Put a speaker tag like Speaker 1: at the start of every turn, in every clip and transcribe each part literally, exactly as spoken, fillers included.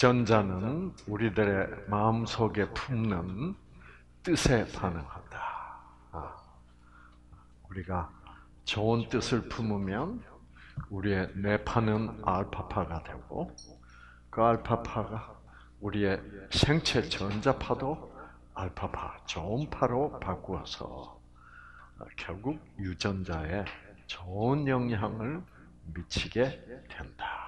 Speaker 1: 유전자는 우리들의 마음속에 품는 뜻에 반응한다. 아, 우리가 좋은 뜻을 품으면 우리의 뇌파는 알파파가 되고, 그 알파파가 우리의 생체 전자파도 알파파, 좋은 파로 바꾸어서 결국 유전자에 좋은 영향을 미치게 된다.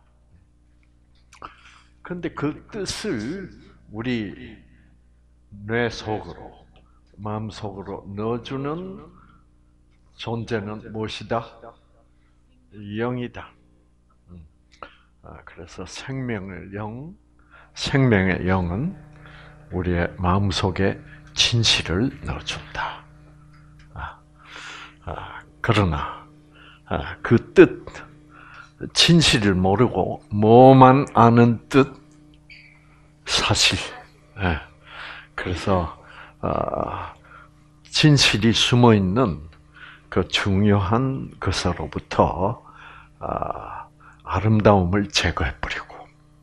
Speaker 1: 그런데 그 뜻을 우리 뇌 속으로, 마음 속으로 넣어주는 존재는 무엇이다? 영이다. 그래서 생명의 영, 생명의 영은 우리의 마음 속에 진실을 넣어준다. 그러나 그 뜻, 진실을 모르고 뭐만 아는 뜻, 사실. 그래서 진실이 숨어 있는 그 중요한 것으로부터 아름다움을 제거해버리고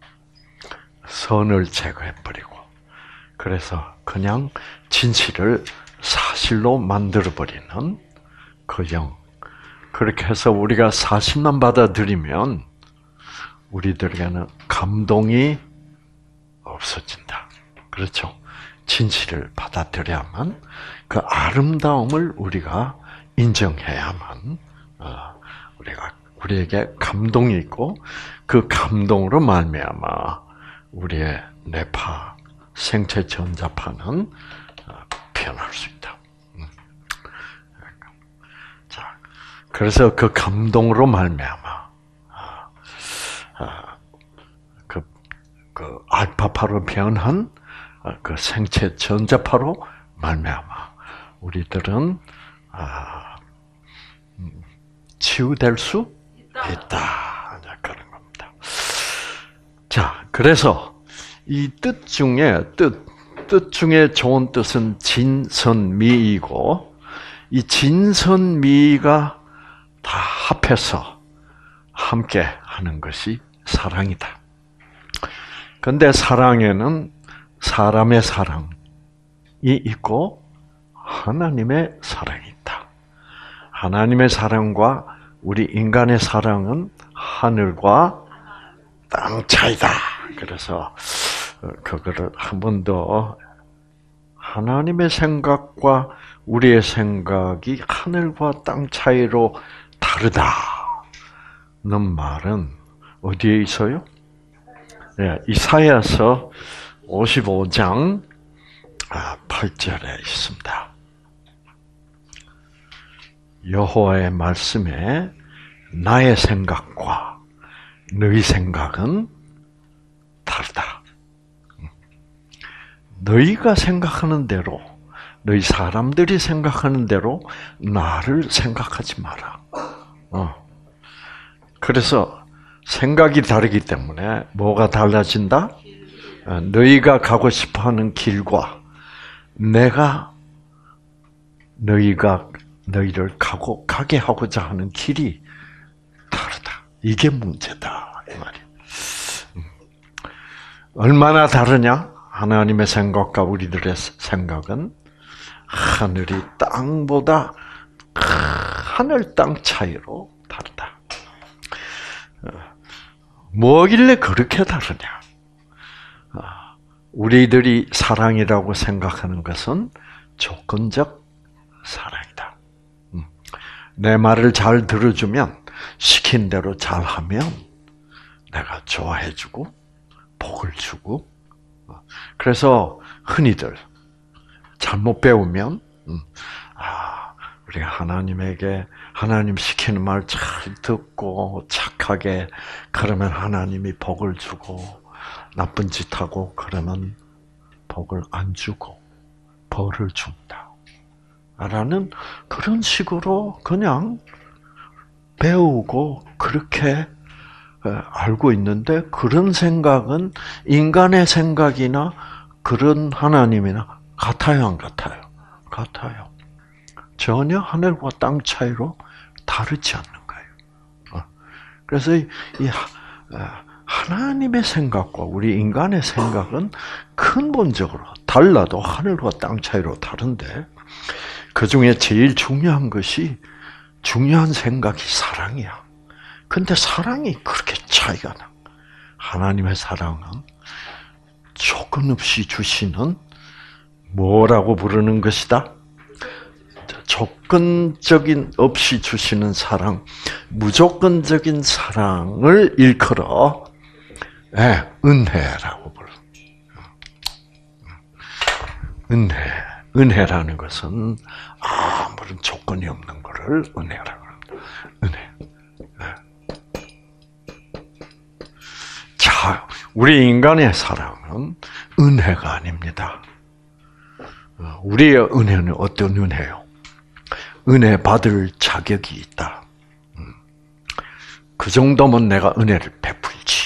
Speaker 1: 선을 제거해버리고, 그래서 그냥 진실을 사실로 만들어버리는 그 영. 그렇게 해서 우리가 사실만 받아들이면 우리들에게는 감동이 없어진다. 그렇죠? 진실을 받아들여야만, 그 아름다움을 우리가 인정해야만 우리가 우리에게 감동이 있고, 그 감동으로 말미암아 우리의 뇌파, 생체 전자파는 변할 수 있다. 자, 그래서 그 감동으로 말미암아 그, 그 알파파로 변한 그 생체 전자파로 말미암아 우리들은 치유될 수 있다. 있다. 그런 겁니다. 자, 그래서 이 뜻 중에 뜻, 뜻 중에 좋은 뜻은 진선미이고, 이 진선미가 다 합해서 함께 하는 것이 사랑이다. 그런데 사랑에는 사람의 사랑이 있고 하나님의 사랑이 있다. 하나님의 사랑과 우리 인간의 사랑은 하늘과 땅 차이다. 그래서 그거를 한 번 더, 하나님의 생각과 우리의 생각이 하늘과 땅 차이로 다르다는 말은 어디에 있어요? 네, 이사야서 오십오 장 팔 절에 있습니다. 여호와의 말씀에 나의 생각과 너희 생각은 다르다. 너희가 생각하는 대로, 너희 사람들이 생각하는 대로 나를 생각하지 마라. 어. 그래서 생각이 다르기 때문에 뭐가 달라진다? 너희가 가고 싶어하는 길과 내가 너희가 너희를 가고 가게 하고자 하는 길이 다르다. 이게 문제다, 이 말이야. 얼마나 다르냐? 하나님의 생각과 우리들의 생각은 하늘이 땅보다 하늘 땅 차이로 다르다. 뭐길래 그렇게 다르냐? 우리들이 사랑이라고 생각하는 것은 조건적 사랑이다. 내 말을 잘 들어주면, 시킨 대로 잘하면 내가 좋아해주고 복을 주고, 그래서 흔히들 잘못 배우면 아, 우리가 하나님에게 하나님 시키는 말 잘 듣고 착하게 그러면 하나님이 복을 주고, 나쁜 짓 하고 그러면 복을 안 주고 벌을 준다 라는 그런 식으로 그냥 배우고 그렇게 알고 있는데, 그런 생각은 인간의 생각이나 그런 하나님이나 같아요, 안 같아요? 같아요. 전혀 하늘과 땅 차이로 다르지 않는 거예요. 그래서 이 하나님의 생각과 우리 인간의 생각은 근본적으로 달라도 하늘과 땅 차이로 다른데 그 중에 제일 중요한 것이 중요한 생각이 사랑이야. 근데 사랑이 그렇게 차이가 나. 하나님의 사랑은 조건 없이 주시는 뭐라고 부르는 것이다? 조건적인 없이 주시는 사랑, 무조건적인 사랑을 일컬어 네, 은혜라고 불러. 은혜, 은혜라는 것은 아무런 조건이 없는 것을 은혜라고 합니다. 은혜. 네. 자, 우리 인간의 사랑은 은혜가 아닙니다. 우리의 은혜는 어떤 은혜요? 은혜 받을 자격이 있다. 그 정도면 내가 은혜를 베풀지.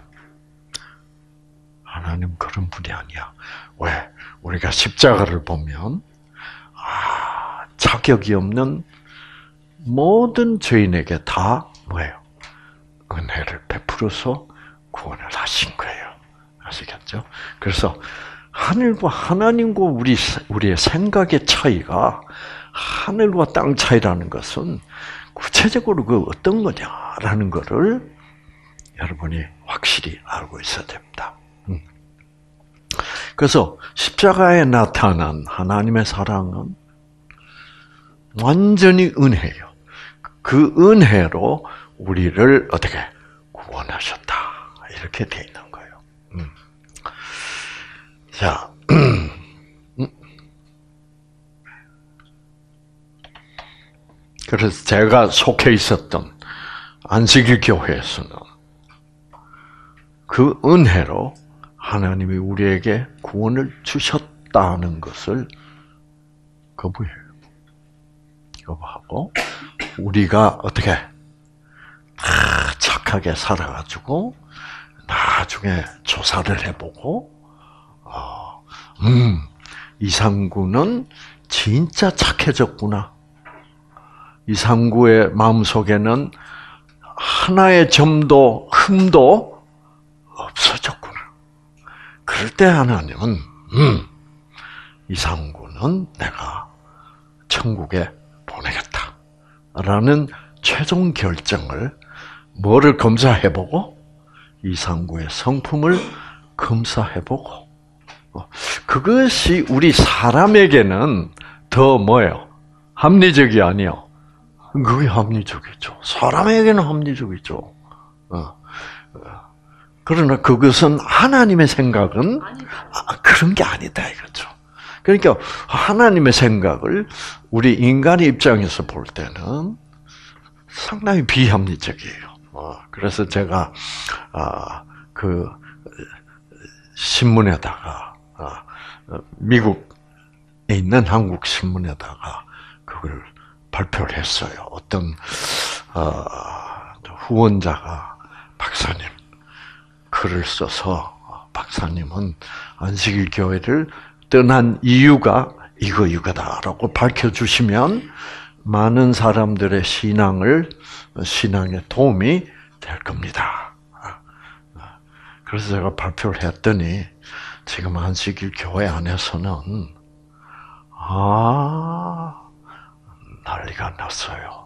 Speaker 1: 하나님 그런 분이 아니야. 왜? 우리가 십자가를 보면 아, 자격이 없는 모든 죄인에게 다 뭐예요? 은혜를 베풀어서 구원을 하신 거예요. 아시겠죠? 그래서 하늘과 하나님과 우리 우리의 생각의 차이가 하늘과 땅 차이라는 것은 구체적으로 그 어떤 거냐라는 것을 여러분이 확실히 알고 있어야 됩니다. 그래서 십자가에 나타난 하나님의 사랑은 완전히 은혜예요. 그 은혜로 우리를 어떻게 구원하셨다. 이렇게 돼 있는 거예요. 음. 자, 그래서 제가 속해 있었던 안식일 교회에서는 그 은혜로 하나님이 우리에게 구원을 주셨다는 것을 거부해요. 거부하고 우리가 어떻게 착하게 살아가지고 나중에 조사를 해보고 어, 음, 이상구는 진짜 착해졌구나. 이상구의 마음속에는 하나의 점도 흠도 없어졌구나. 그럴 때 하나님은 음, 이상구는 내가 천국에 보내겠다라는 최종 결정을 뭐를 검사해보고 이상구의 성품을 검사해보고 그것이 우리 사람에게는 더 뭐예요? 합리적이 아니요. 그게 합리적이죠. 사람에게는 합리적이죠. 어. 그러나 그것은 하나님의 생각은 아, 그런 게 아니다 이거죠. 그러니까 하나님의 생각을 우리 인간의 입장에서 볼 때는 상당히 비합리적이에요. 어. 그래서 제가 아, 그 신문에다가 아, 미국에 있는 한국 신문에다가 그걸 발표를 했어요. 어떤 어, 후원자가 박사님 글을 써서 박사님은 안식일 교회를 떠난 이유가 이거 이거다라고 밝혀주시면 많은 사람들의 신앙을 신앙에 도움이 될 겁니다. 그래서 제가 발표를 했더니 지금 안식일 교회 안에서는 아 난리가 났어요.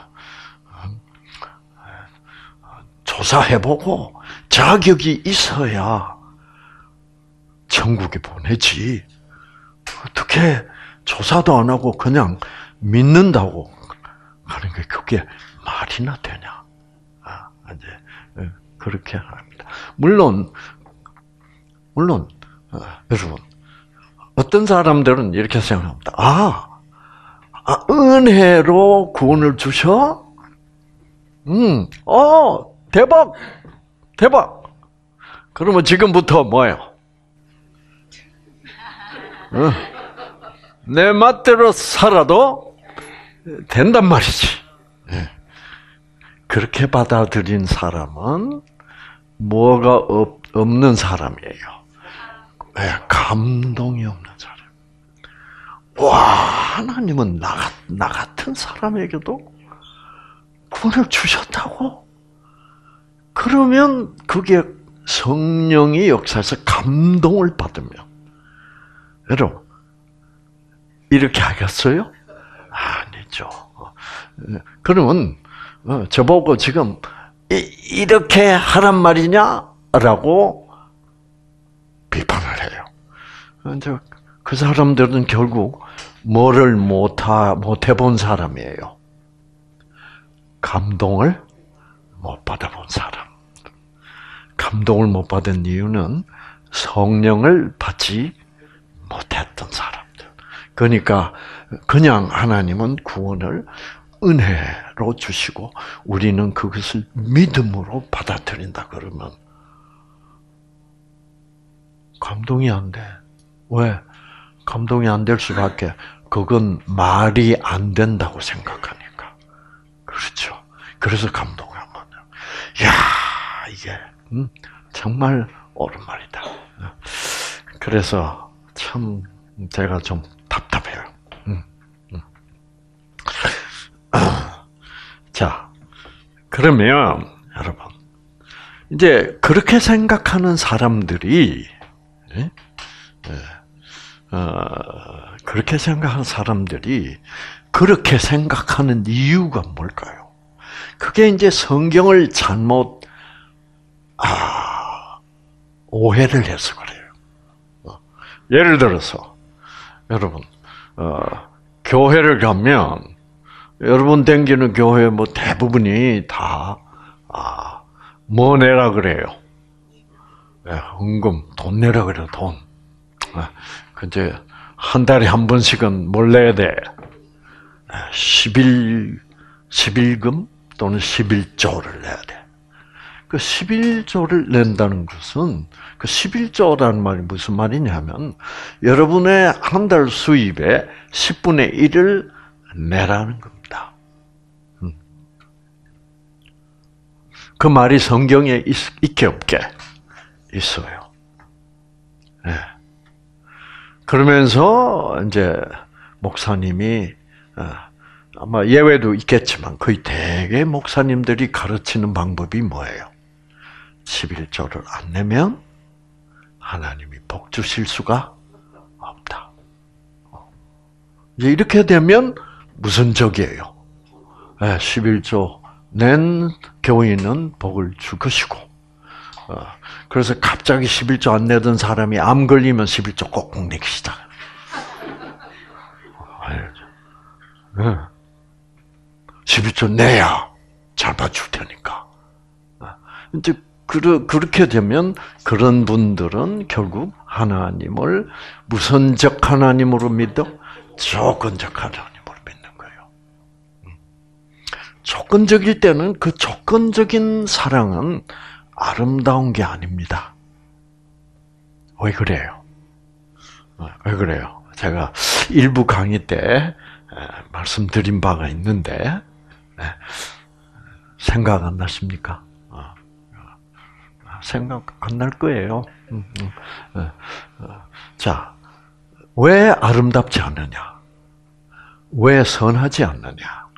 Speaker 1: 조사해보고 자격이 있어야 천국에 보내지. 어떻게 조사도 안 하고 그냥 믿는다고 하는 게 그게 말이나 되냐? 아, 이제 그렇게 합니다. 물론 물론 어, 여러분 어떤 사람들은 이렇게 생각합니다. 아, 아 은혜로 구원을 주셔? 음, 어 대박, 대박. 그러면 지금부터 뭐예요? 어, 내 맛대로 살아도 된단 말이지. 네. 그렇게 받아들인 사람은 뭐가 없, 없는 사람이에요. 네, 감동이 없는 사람. 와, 하나님은 나, 나 같은 사람에게도 구원을 주셨다고? 그 그러면 그게 성령이 역사에서 감동을 받으면, 여러분, 이렇게 하겠어요? 아니죠. 그러면, 저보고 지금, 이렇게 하란 말이냐? 라고 비판을 해요. 이제 그 사람들은 결국 뭐를 못하, 못 해본 사람이에요. 감동을 못 받아본 사람. 감동을 못 받은 이유는 성령을 받지 못했던 사람들. 그러니까 그냥 하나님은 구원을 은혜로 주시고 우리는 그것을 믿음으로 받아들인다 그러면 감동이 안 돼. 왜? 감동이 안 될 수밖에. 그건 말이 안 된다고 생각하니까. 그렇죠. 그래서 감동이 안 받아요. 야, 이게 음, 정말 옳은 말이다. 그래서 참 제가 좀 답답해요. 음, 음. 자, 그러면 여러분 이제 그렇게 생각하는 사람들이 예? 어, 그렇게 생각하는 사람들이 그렇게 생각하는 이유가 뭘까요? 그게 이제 성경을 잘못 아, 오해를 해서 그래요. 어, 예를 들어서 여러분 어, 교회를 가면 여러분 다니는 교회 뭐 대부분이 다 아, 뭐 내라 그래요? 네, 헌금, 돈 내라 그래요, 돈. 근데 한 달에 한 번씩은 뭘 내야 돼? 십일, 십일금 또는 십일조를 내야 돼. 그 십일조를 낸다는 것은 그 십일조라는 말이 무슨 말이냐면 여러분의 한 달 수입의 십분의 일을 내라는 겁니다. 그 말이 성경에 있, 있게 없게 있어요. 네. 그러면서 이제 목사님이 아마 예외도 있겠지만 거의 대개 목사님들이 가르치는 방법이 뭐예요? 십일조를 안 내면 하나님이 복 주실 수가 없다. 이제 이렇게 되면 무슨 적이에요? 네, 십일조 낸 교인은 복을 줄 것이고, 그래서 갑자기 십일조 안 내던 사람이 암 걸리면 십일조 꼭꼭 내기 시작. 네. 십일조 내야 잘 봐줄 테니까. 이제 그렇게 되면 그런 분들은 결국 하나님을 무선적 하나님으로 믿어 조건적 하나님으로 믿는 거예요. 조건적일 때는 그 조건적인 사랑은 아름다운 게 아닙니다. 왜 그래요? 왜 그래요? 제가 일부 강의 때 말씀드린 바가 있는데 생각 안 나십니까? 생각 안 날 거예요. 자, 왜 아름답지 않느냐? 왜 선하지 않느냐?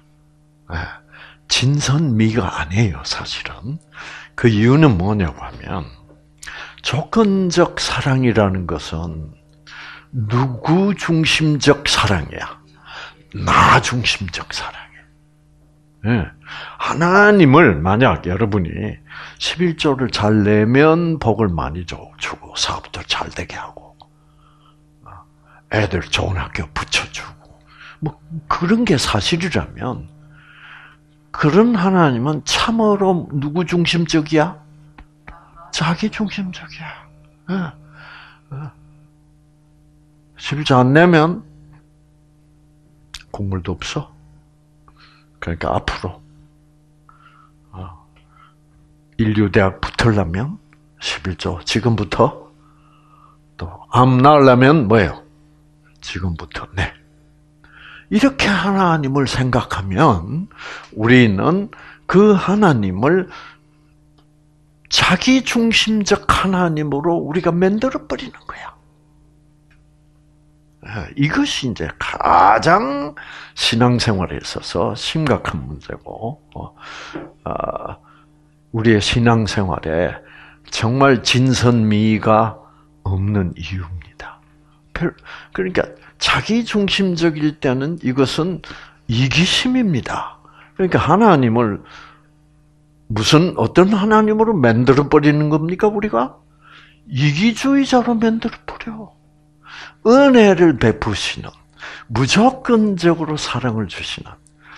Speaker 1: 진선미가 아니에요, 사실은. 그 이유는 뭐냐고 하면 조건적 사랑이라는 것은 누구 중심적 사랑이야? 나 중심적 사랑이야. 네. 하나님을 만약 여러분이 십일조를 잘 내면 복을 많이 주고 사업도 잘 되게 하고 애들 좋은 학교 붙여주고 뭐 그런 게 사실이라면 그런 하나님은 참으로 누구 중심적이야? 자기 중심적이야. 십일조 안 내면 국물도 없어. 그러니까 앞으로 인류대학 붙으려면 십일조 지금부터 또 암 나으려면 뭐예요? 지금부터 내. 이렇게 하나님을 생각하면 우리는 그 하나님을 자기 중심적 하나님으로 우리가 만들어 버리는 거야. 이것이 이제 가장 신앙생활에 있어서 심각한 문제고, 우리의 신앙생활에 정말 진선미가 없는 이유입니다. 그러니까 자기 중심적일 때는 이것은 이기심입니다. 그러니까 하나님을 무슨 어떤 하나님으로 만들어 버리는 겁니까 우리가? 이기주의자로 만들어 버려. 은혜를 베푸시는, 무조건적으로 사랑을 주시는,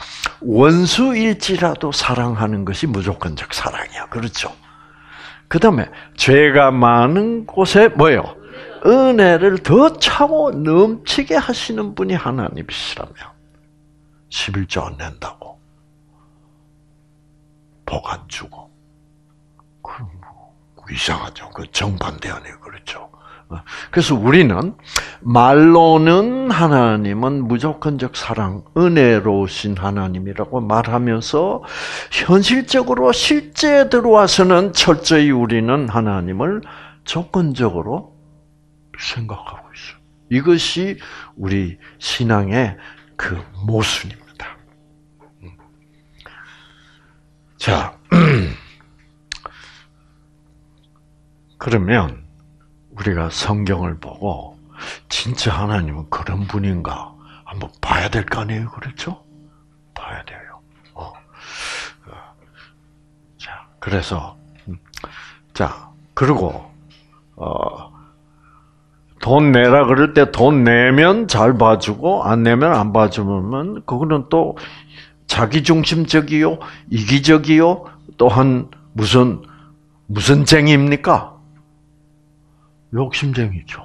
Speaker 1: 원수일지라도 사랑하는 것이 무조건적 사랑이야. 그렇죠? 그 다음에 죄가 많은 곳에 뭐예요? 은혜를 더 차고 넘치게 하시는 분이 하나님이시라면 십일조 안 낸다고 복 안 주고, 그럼 뭐 이상하죠. 그 정반대 아니에요. 그렇죠? 그래서 우리는 말로는 하나님은 무조건적 사랑, 은혜로우신 하나님이라고 말하면서 현실적으로 실제 들어와서는 철저히 우리는 하나님을 조건적으로 생각하고 있어요. 이것이 우리 신앙의 그 모순입니다. 자, 그러면 우리가 성경을 보고 진짜 하나님은 그런 분인가 한번 봐야 될 거 아니에요, 그렇죠? 봐야 돼요. 어. 자, 그래서 자 그리고 어, 돈 내라 그럴 때 돈 내면 잘 봐주고 안 내면 안 봐주면 그거는 또 자기중심적이요, 이기적이요, 또한 무슨 무슨 쟁이입니까? 욕심쟁이죠.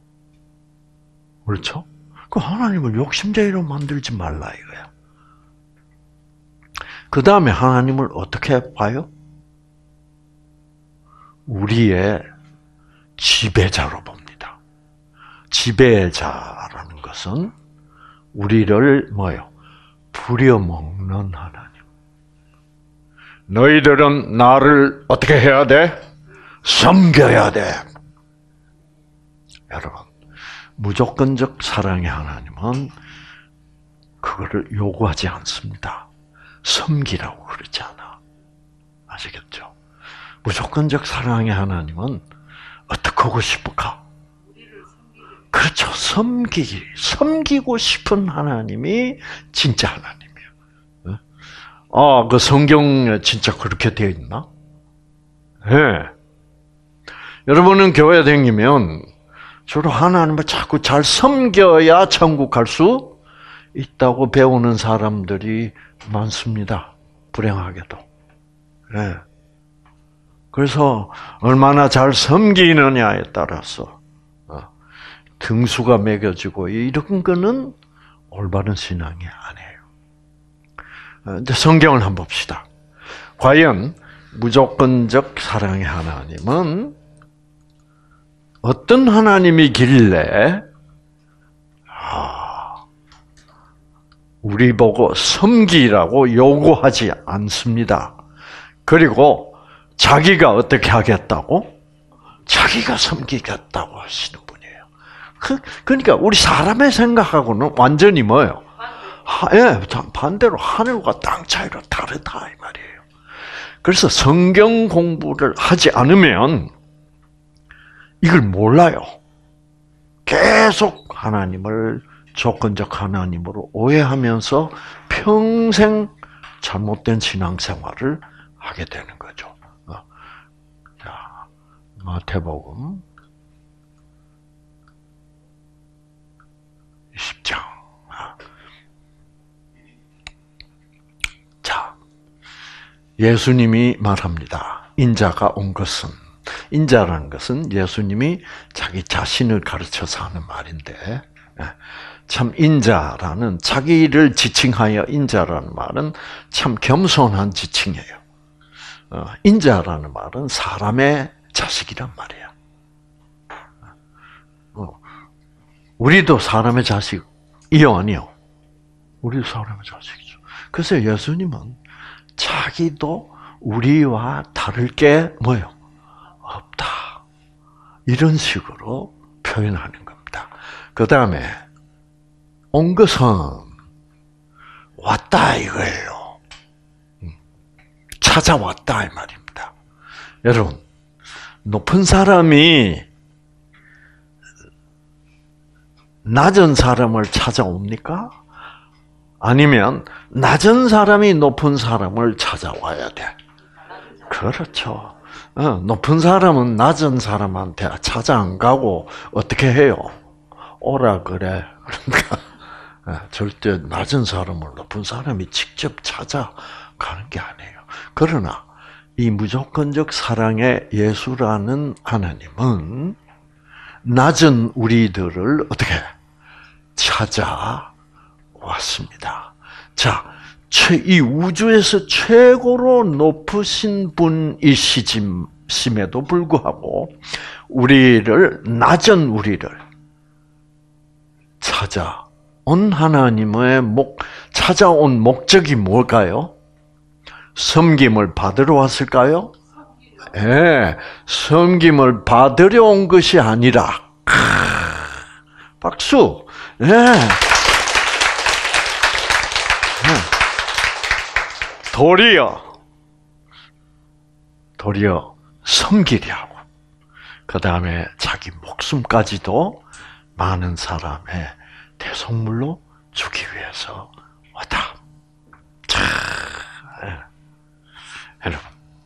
Speaker 1: 그렇죠? 그 하나님을 욕심쟁이로 만들지 말라 이거야. 그 다음에 하나님을 어떻게 봐요? 우리의 지배자로 봅니다. 지배자라는 것은 우리를 뭐요? 부려먹는 하나님. 너희들은 나를 어떻게 해야 돼? 섬겨야 돼. 여러분, 무조건적 사랑의 하나님은 그거를 요구하지 않습니다. 섬기라고 그러지 않아. 아시겠죠? 무조건적 사랑의 하나님은 어떻게 하고 싶을까? 그렇죠. 섬기기, 섬기고 싶은 하나님이 진짜 하나님이에요. 아, 그 성경에 진짜 그렇게 되어 있나? 예. 네. 여러분은 교회 다니면 주로 하나님을 자꾸 잘 섬겨야 천국 갈 수 있다고 배우는 사람들이 많습니다. 불행하게도. 네. 그래서 얼마나 잘 섬기느냐에 따라서 등수가 매겨지고 이런 거는 올바른 신앙이 아니에요. 이제 성경을 한번 봅시다. 과연 무조건적 사랑의 하나님은 어떤 하나님이길래 우리 보고 섬기라고 요구하지 않습니다. 그리고 자기가 어떻게 하겠다고? 자기가 섬기겠다고 하시는 분이에요. 그, 그러니까 우리 사람의 생각하고는 완전히 뭐예요? 하, 예, 반대로 하늘과 땅 차이로 다르다 이 말이에요. 그래서 성경 공부를 하지 않으면 이걸 몰라요. 계속 하나님을 조건적 하나님으로 오해하면서 평생 잘못된 신앙생활을 하게 되는 거죠. 자, 마태복음 이십 장. 자, 예수님이 말합니다. 인자가 온 것은, 인자라는 것은 예수님이 자기 자신을 가르쳐서 하는 말인데, 참 인자라는, 자기를 지칭하여 인자라는 말은 참 겸손한 지칭이에요. 인자라는 말은 사람의 자식이란 말이야. 우리도 사람의 자식이요, 아니요? 우리도 사람의 자식이죠. 그래서 예수님은 자기도 우리와 다를 게 뭐예요? 없다. 이런 식으로 표현하는 겁니다. 그 다음에 온 것은 왔다 이거예요. 찾아왔다 이 말입니다. 여러분, 높은 사람이 낮은 사람을 찾아옵니까? 아니면 낮은 사람이 높은 사람을 찾아와야 돼? 그렇죠. 어, 높은 사람은 낮은 사람한테 찾아 안 가고 어떻게 해요? 오라 그래. 그러니까 절대 낮은 사람을 높은 사람이 직접 찾아가는 게 아니에요. 그러나 이 무조건적 사랑의 예수라는 하나님은 낮은 우리들을 어떻게 찾아왔습니다. 자, 이 우주에서 최고로 높으신 분이시짐에도 불구하고 우리를 낮은 우리를 찾아온 하나님의 목 찾아온 목적이 뭘까요? 섬김을 받으러 왔을까요? 예, 네, 섬김을 받으려 온 것이 아니라, 크, 박수. 예. 네. 네. 도리어, 도리어 섬기려고. 그 다음에 자기 목숨까지도 많은 사람의 대속물로 주기 위해서 왔다. 자, 예. 여러분.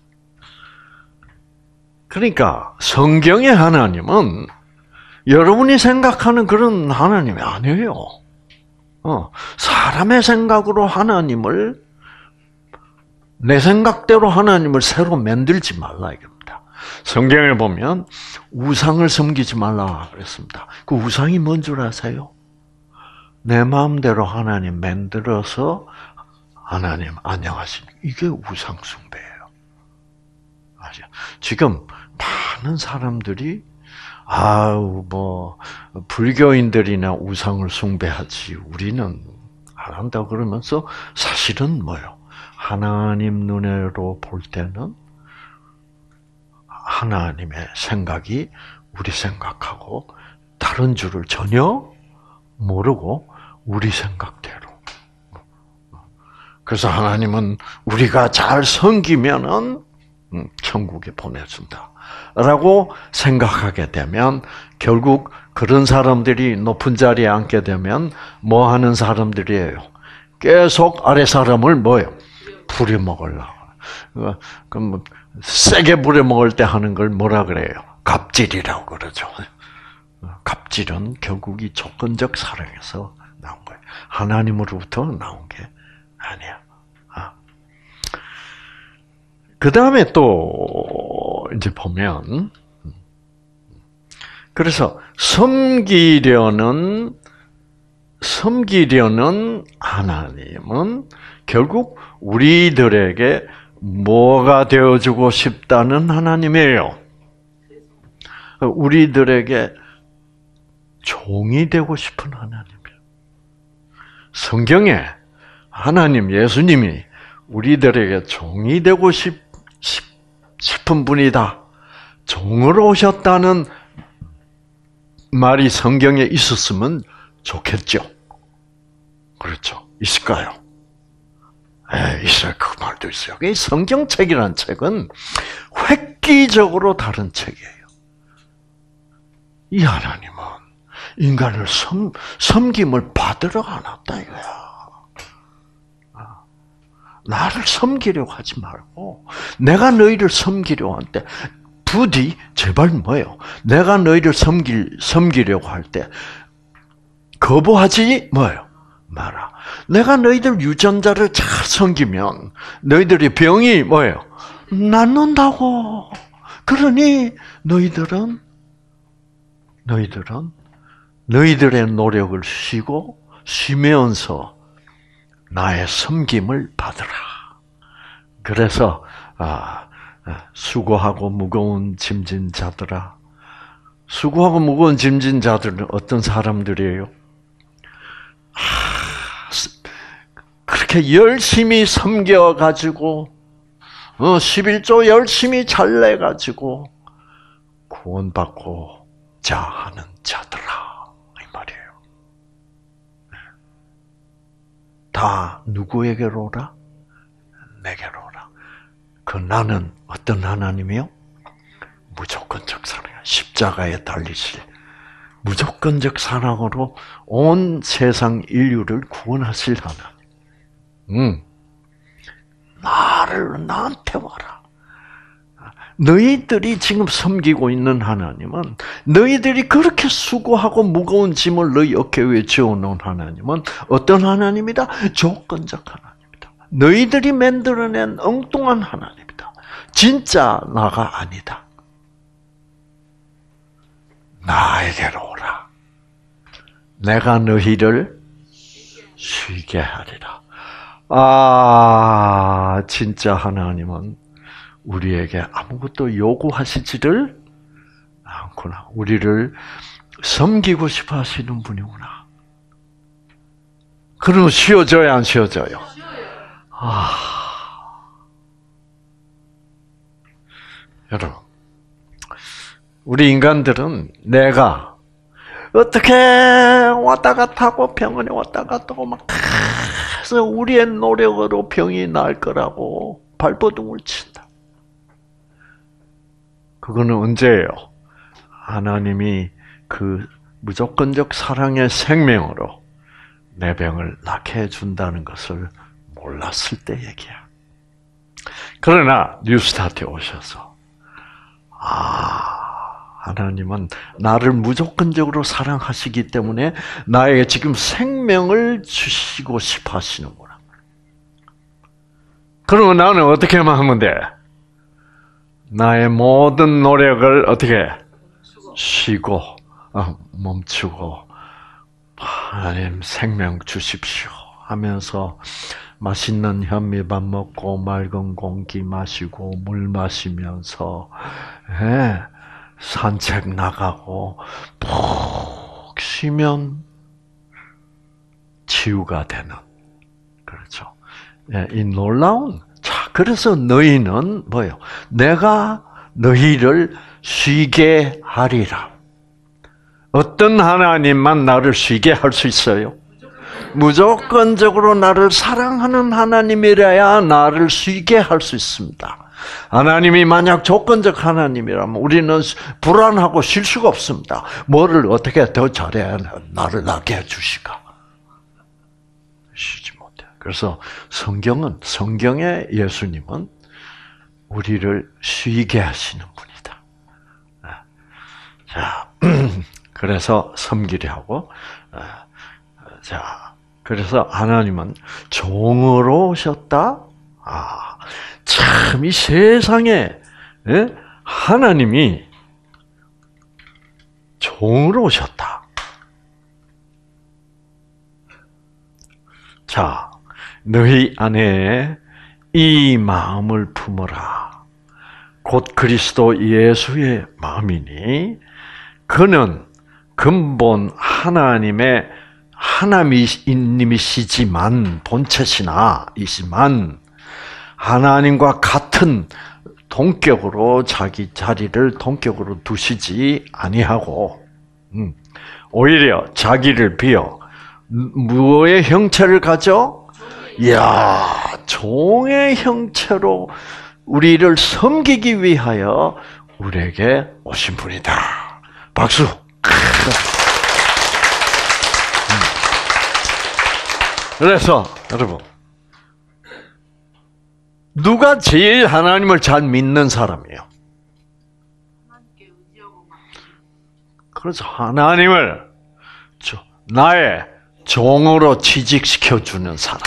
Speaker 1: 그러니까 성경의 하나님은 여러분이 생각하는 그런 하나님이 아니에요. 어, 사람의 생각으로 하나님을 내 생각대로 하나님을 새로 만들지 말라 이겁니다. 성경에 보면 우상을 섬기지 말라 그랬습니다. 그 우상이 뭔 줄 아세요? 내 마음대로 하나님 만들어서 하나님 안녕하십니까? 이게 우상 숭배예요. 아시죠? 지금 많은 사람들이 아우 뭐 불교인들이나 우상을 숭배하지 우리는 안 한다 그러면서 사실은 뭐요? 하나님 눈으로 볼 때는 하나님의 생각이 우리 생각하고 다른 줄을 전혀 모르고 우리 생각대로. 그래서 하나님은 우리가 잘 섬기면은 천국에 보내준다. 라고 생각하게 되면 결국 그런 사람들이 높은 자리에 앉게 되면 뭐 하는 사람들이에요? 계속 아래 사람을 뭐예요? 부려먹으려고. 그럼 세게 부려먹을 때 하는 걸 뭐라 그래요? 갑질이라고 그러죠. 갑질은 결국 이 조건적 사랑에서 나온 거예요. 하나님으로부터 나온 게 아니야. 그 다음에 또 이제 보면 그래서 섬기려는 섬기려는 하나님은 결국 우리들에게 뭐가 되어주고 싶다는 하나님이에요. 우리들에게 종이 되고 싶은 하나님이에요. 성경에 하나님 예수님이 우리들에게 종이 되고 싶 싶은 분이다. 종으로 오셨다는 말이 성경에 있었으면 좋겠죠. 그렇죠. 있을까요? 에, 있어요. 그 말도 있어요. 이 성경책이라는 책은 획기적으로 다른 책이에요. 이 하나님은 인간을 섬, 섬김을 받으러 안 왔다 이거야. 나를 섬기려고 하지 말고 내가 너희를 섬기려고 할 때 부디 제발 뭐예요? 내가 너희를 섬길, 섬기려고 할 때 거부하지 뭐예요? 마라. 내가 너희들 유전자를 잘 섬기면 너희들의 병이 뭐예요? 낫는다고. 그러니 너희들은 너희들은 너희들의 노력을 쉬고 쉬면서 나의 섬김을 받으라. 그래서 아, 수고하고 무거운 짐진 자들아. 수고하고 무거운 짐진 자들은 어떤 사람들이에요? 아, 그렇게 열심히 섬겨가지고 어, 십일조 열심히 잘 내가지고 구원받고자 하는 자들아. 이 말이에요. 다 누구에게로 오라? 내게로 오라. 그 나는 어떤 하나님이요? 십자가에 달리실 무조건적 사랑으로 온 세상 인류를 구원하실 하나님. 음, 나를 나한테 와라. 너희들이 지금 섬기고 있는 하나님은, 너희들이 그렇게 수고하고 무거운 짐을 너희 어깨 위에 지어놓은 하나님은 어떤 하나님이다? 조건적 하나님이다. 너희들이 만들어낸 엉뚱한 하나님이다. 진짜 나가 아니다. 나에게로 오라. 내가 너희를 쉬게 하리라. 아, 진짜 하나님은 우리에게 아무것도 요구하시지를 않구나. 우리를 섬기고 싶어 하시는 분이구나. 그러면 쉬어져요, 안 쉬어져요? 아, 여러분, 우리 인간들은 내가 어떻게 왔다 갔다 하고 병원에 왔다 갔다 하고 막 해서 우리의 노력으로 병이 나을 거라고 발버둥을 친다. 그거는 언제예요? 하나님이 그 무조건적 사랑의 생명으로 내 병을 낫게 해준다는 것을 몰랐을 때 얘기야. 그러나 뉴스타트에 오셔서 아, 하나님은 나를 무조건적으로 사랑하시기 때문에 나에게 지금 생명을 주시고 싶어 하시는구나. 그러면 나는 어떻게 하면 돼? 나의 모든 노력을 어떻게 쉬고 멈추고 하나님 생명 주십시오 하면서 맛있는 현미밥 먹고 맑은 공기 마시고 물 마시면서 예, 산책 나가고 푹 쉬면 치유가 되는, 그렇죠. 예, 이 놀라운, 자, 그래서 너희는 뭐예요? 내가 너희를 쉬게 하리라. 어떤 하나님만 나를 쉬게 할 수 있어요? 무조건적으로 나를 사랑하는 하나님이라야 나를 쉬게 할 수 있습니다. 하나님이 만약 조건적 하나님이라면 우리는 불안하고 쉴 수가 없습니다. 뭐를 어떻게 더 잘해야 나를 낫게 해주실까? 쉬지 못해. 그래서 성경은, 성경의 예수님은 우리를 쉬게 하시는 분이다. 자, 그래서 섬기려 하고, 자, 그래서 하나님은 종으로 오셨다? 아, 참, 이 세상에, 예? 하나님이 종으로 오셨다. 자, 너희 안에 이 마음을 품어라. 곧 그리스도 예수의 마음이니, 그는 근본 하나님의 하나님이시지만, 본체시나 이시만, 하나님과 같은 동격으로 자기 자리를 동격으로 두시지 아니하고, 음, 오히려 자기를 비어 무엇의 형체를 가져? 이야, 종의 형체로 우리를 섬기기 위하여 우리에게 오신 분이다. 박수. 그래서 여러분, 누가 제일 하나님을 잘 믿는 사람이에요? 그래서 하나님을 나의 종으로 취직시켜주는 사람.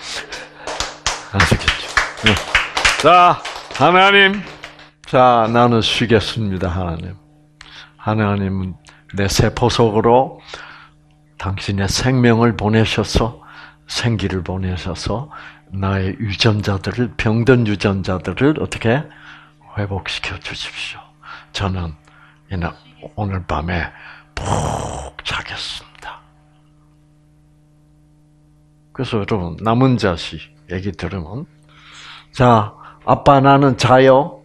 Speaker 1: 아시겠죠? 네. 자, 하나님. 자, 나는 쉬겠습니다, 하나님. 하나님은 내 세포 속으로 당신의 생명을 보내셔서, 생기를 보내셔서 나의 유전자들을, 병든 유전자들을 어떻게 회복시켜 주십시오. 저는 오늘 밤에 푹 자겠습니다. 그래서 여러분, 남은 자식 얘기 들으면, 자, 아빠 나는 자요.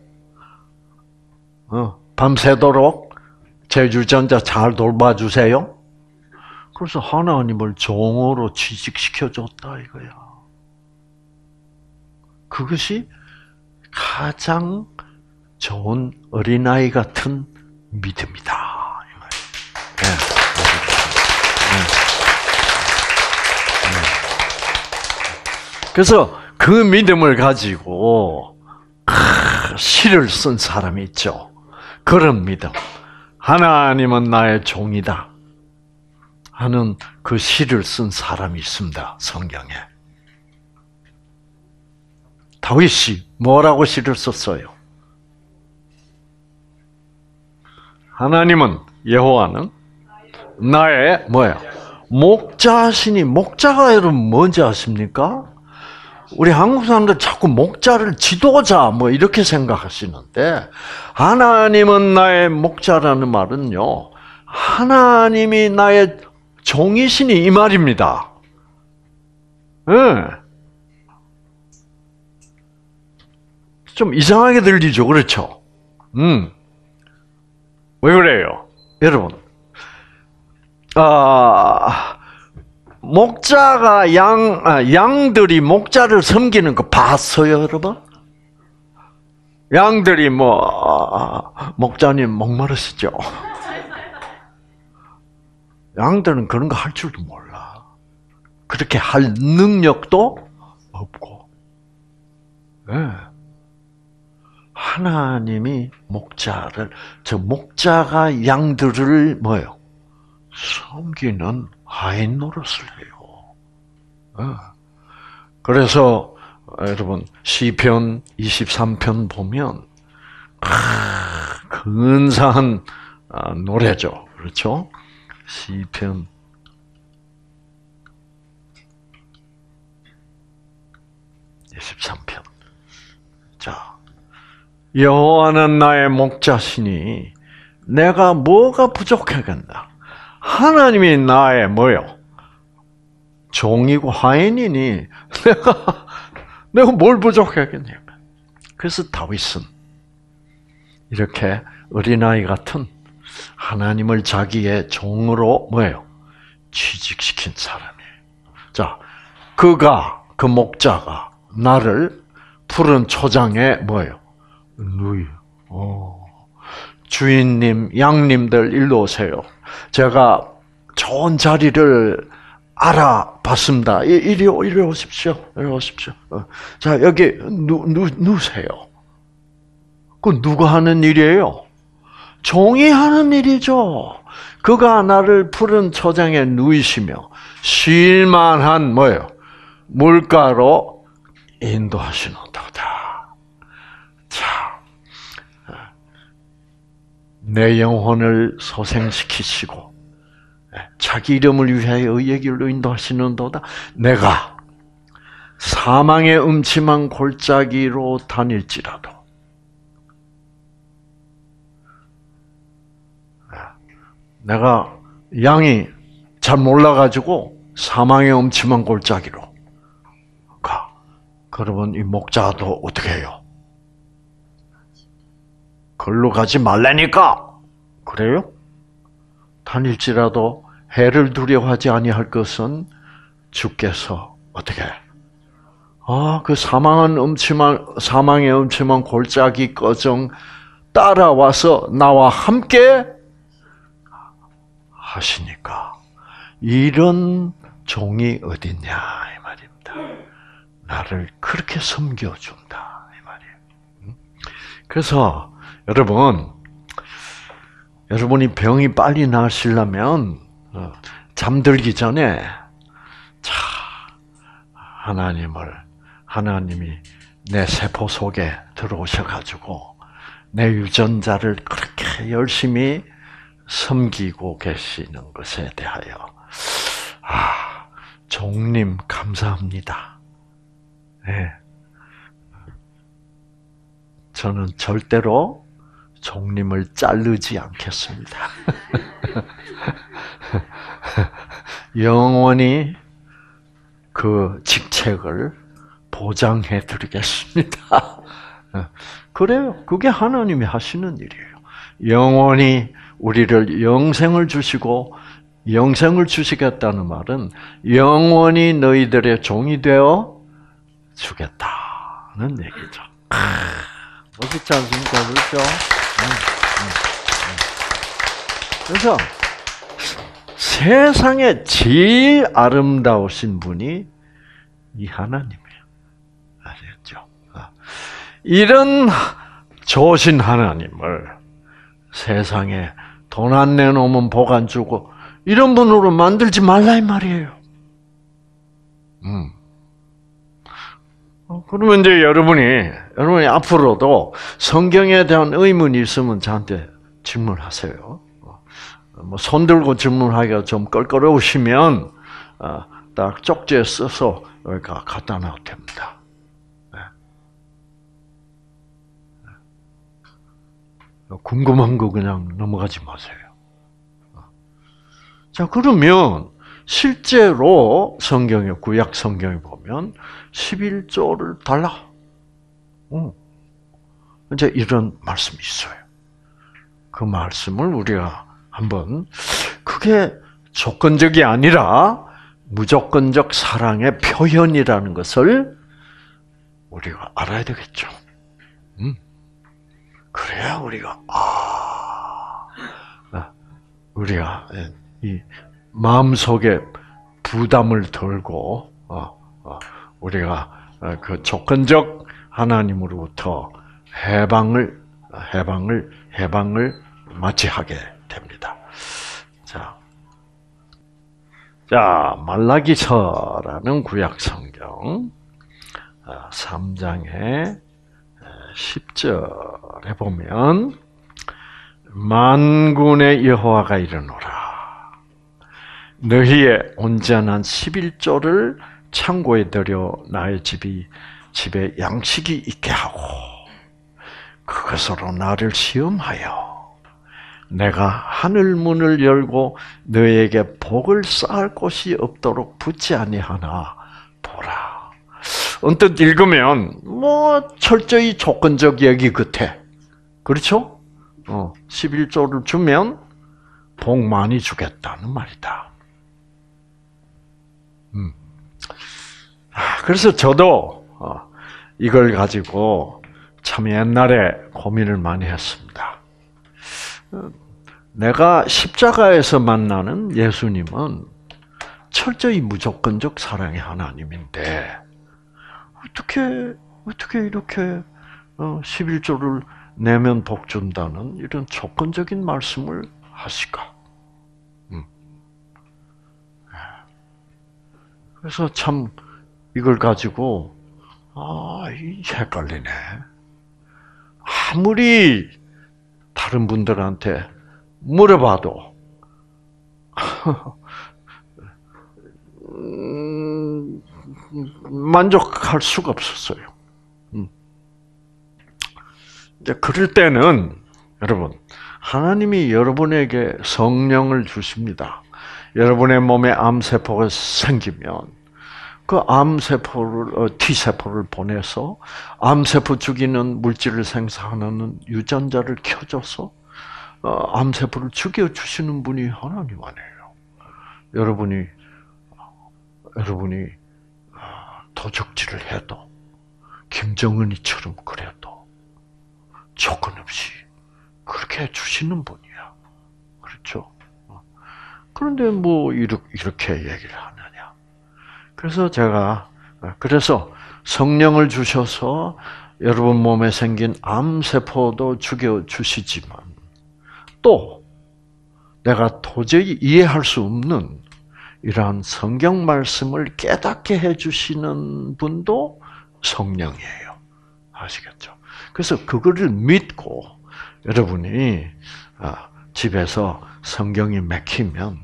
Speaker 1: 어, 밤새도록 제 유전자 잘 돌봐주세요. 그래서 하나님을 종으로 취직시켜줬다 이거야. 그것이 가장 좋은 어린아이 같은 믿음이다. 이 말이에요. 네. 네. 그래서 그 믿음을 가지고 시를 쓴 사람이 있죠. 그런 믿음. 하나님은 나의 종이다 하는 그 시를 쓴 사람이 있습니다. 성경에. 다윗이 뭐라고 시를 썼어요? 하나님은, 여호와는 나의 뭐야? 목자시니. 목자가 여러분 뭔지 아십니까? 우리 한국 사람들 자꾸 목자를 지도자 뭐 이렇게 생각하시는데, 하나님은 나의 목자라는 말은요, 하나님이 나의 종이시니 이 말입니다. 예. 네. 좀 이상하게 들리죠, 그렇죠? 음. 왜 그래요? 여러분, 아, 목자가 양, 아, 양들이 목자를 섬기는 거 봤어요, 여러분? 양들이 뭐, 아, 목자님 목마르시죠? 양들은 그런 거 할 줄도 몰라. 그렇게 할 능력도 없고. 예. 네. 하나님이 목자를, 저 목자가 양들을 뭐요? 섬기는 하인 노릇을 해요. 그래서 여러분 시편 이십삼 편 보면 근사한 노래죠, 그렇죠? 시편 이십삼 편. 자. 여호와는 나의 목자시니 내가 뭐가 부족하겠나? 하나님이 나의 뭐요? 종이고 하인이니 내가 내가 뭘 부족하겠냐? 그래서 다윗은 이렇게 어린아이 같은 하나님을 자기의 종으로 뭐예요? 취직시킨 사람이에요. 자, 그가 그 목자가 나를 푸른 초장에 뭐예요? 누이. 오. 주인님, 양님들 일로 오세요. 제가 좋은 자리를 알아봤습니다. 이리, 이리 오십시오. 이리 오십시오. 자, 여기 누, 누, 누세요. 그 누가 하는 일이에요? 종이 하는 일이죠. 그가 나를 푸른 초장에 누이시며 쉴만한 뭐예요? 물가로 인도하시는도다. 자, 내 영혼을 소생시키시고 자기 이름을 위하여 의의 길로 인도하시는도다. 내가 사망의 음침한 골짜기로 다닐지라도 내가 양이 잘 몰라가지고 사망의 음침한 골짜기로 가. 그러면 이 목자도 어떻게 해요? 걸로 가지 말라니까. 그래요? 다닐지라도 해를 두려워하지 아니할 것은 주께서 어떻게? 아, 그 사망한 음침한 사망의 음침한 골짜기 거정 따라와서 나와 함께 하시니까 이런 종이 어딨냐 이 말입니다. 나를 그렇게 섬겨준다 이 말이에요. 그래서 여러분, 여러분이 병이 빨리 나으시려면 잠들기 전에 자 하나님을 하나님이 내 세포 속에 들어오셔가지고 내 유전자를 그렇게 열심히 섬기고 계시는 것에 대하여 아 종님 감사합니다. 네. 저는 절대로 종님을 자르지 않겠습니다. 영원히 그 직책을 보장해 드리겠습니다. 그래요. 그게 하나님이 하시는 일이에요. 영원히 우리를 영생을 주시고 영생을 주시겠다는 말은 영원히 너희들의 종이 되어 주겠다는 얘기죠. 멋있지 않습니까? 그렇죠? 음, 음, 음. 그래서 세상에 제일 아름다우신 분이 이 하나님이에요. 아시겠죠? 이런 좋으신 하나님을 세상에 돈 안 내놓으면 복 안 주고 이런 분으로 만들지 말라 이 말이에요. 음. 그러면 이제 여러분이 여러분이 앞으로도 성경에 대한 의문이 있으면 저한테 질문하세요. 뭐 손들고 질문하기가 좀 껄끄러우시면 딱 쪽지에 써서 여기가 갖다 놔도 됩니다. 궁금한 거 그냥 넘어가지 마세요. 자, 그러면 실제로 성경에, 구약 성경에 보면 십일조를 달라. 어. 이제 이런 말씀이 있어요. 그 말씀을 우리가 한번, 그게 조건적이 아니라 무조건적 사랑의 표현이라는 것을 우리가 알아야 되겠죠. 음. 그래야 우리가, 아, 우리가 이 마음속에 부담을 덜고, 우리가 그 조건적 하나님으로부터 해방을, 해방을, 해방을 맞이하게 됩니다. 자, 자, 말라기서라는 구약 성경 삼 장의 십 절에 보면 만군의 여호와가 이르노라 너희의 온전한 십일조를 창고에 들여 나의 집이 집에 양식이 있게 하고 그것으로 나를 시험하여 내가 하늘 문을 열고 너에게 복을 쌓을 곳이 없도록 붙지 아니하나 보라. 언뜻 읽으면 뭐 철저히 조건적 얘기 같아. 그렇죠? 어, 십일조를 주면 복 많이 주겠다는 말이다. 음. 아, 그래서 저도 어, 이걸 가지고 참 옛날에 고민을 많이 했습니다. 내가 십자가에서 만나는 예수님은 철저히 무조건적 사랑의 하나님인데 어떻게 어떻게 이렇게 십일조를 내면 복 준다는 이런 조건적인 말씀을 하실까? 음. 그래서 참 이걸 가지고 아, 헷갈리네. 아무리 다른 분들한테 물어봐도 음, 만족할 수가 없었어요. 음. 이제 그럴 때는 여러분 하나님이 여러분에게 성령을 주십니다. 여러분의 몸에 암세포가 생기면 그 암세포를 T세포를 보내서 암세포 죽이는 물질을 생산하는 유전자를 켜줘서 암세포를 죽여주시는 분이 하나님 아니에요. 여러분이 여러분이 도적질을 해도 김정은이처럼 그래도 조건 없이 그렇게 해주시는 분이야. 그렇죠? 그런데 뭐 이렇게 얘기를 하느냐. 그래서 제가 그래서 성령을 주셔서 여러분 몸에 생긴 암세포도 죽여주시지만 또 내가 도저히 이해할 수 없는 이러한 성경 말씀을 깨닫게 해주시는 분도 성령이에요. 아시겠죠? 그래서 그거를 믿고 여러분이 집에서 성경이 막히면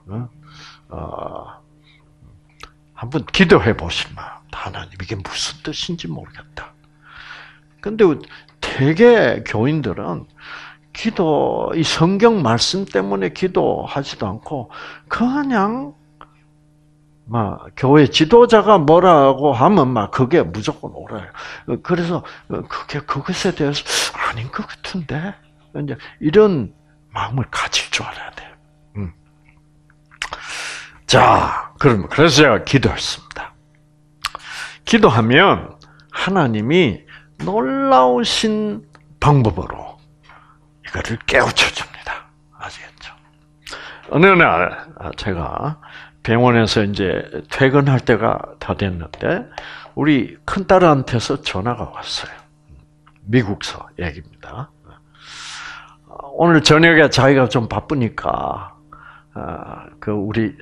Speaker 1: 한번 기도해 보시면 하나님 이게 무슨 뜻인지 모르겠다. 근데 대개 교인들은 기도, 이 성경 말씀 때문에 기도하지도 않고 그냥 막 교회 지도자가 뭐라고 하면 막 그게 무조건 옳아요. 그래서 그게 그것에 대해서 아닌 것 같은데 이제 이런 마음을 가질 줄 알아야 돼요. 음. 자, 그럼 그래서 제가 기도했습니다. 기도하면 하나님이 놀라우신 방법으로 이거를 깨우쳐 줍니다. 아시겠죠? 어느 날 제가 병원에서 이제 퇴근할 때가 다 됐는데 우리 큰딸한테서 전화가 왔어요. 미국서 얘기입니다. 오늘 저녁에 자기가 좀 바쁘니까 그 우리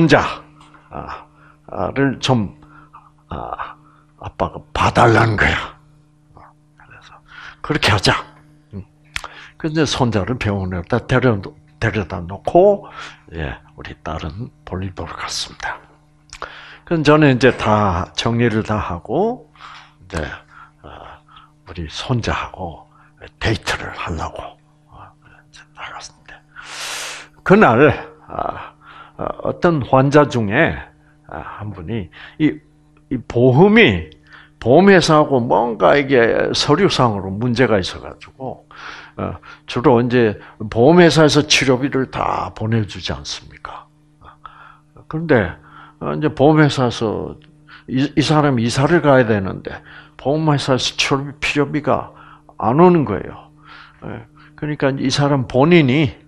Speaker 1: 손자를 좀 아빠가 봐달라는 거야. 그래서 그렇게 하자. 근데 손자를 병원에다 데려 데려다 놓고 예, 우리 딸은 볼일 보러 갔습니다. 그럼 저는 이제 다 정리를 다 하고 이제 우리 손자하고 데이트를 하려고 나갔습니다. 그날 어떤 환자 중에 한 분이 이, 이 보험이 보험회사하고 뭔가 이게 서류상으로 문제가 있어가지고 주로 이제 보험회사에서 치료비를 다 보내주지 않습니까? 그런데 이제 보험회사에서 이, 이 사람이 이사를 가야 되는데 보험회사에서 치료비 필요비가 안 오는 거예요. 그러니까 이 사람 본인이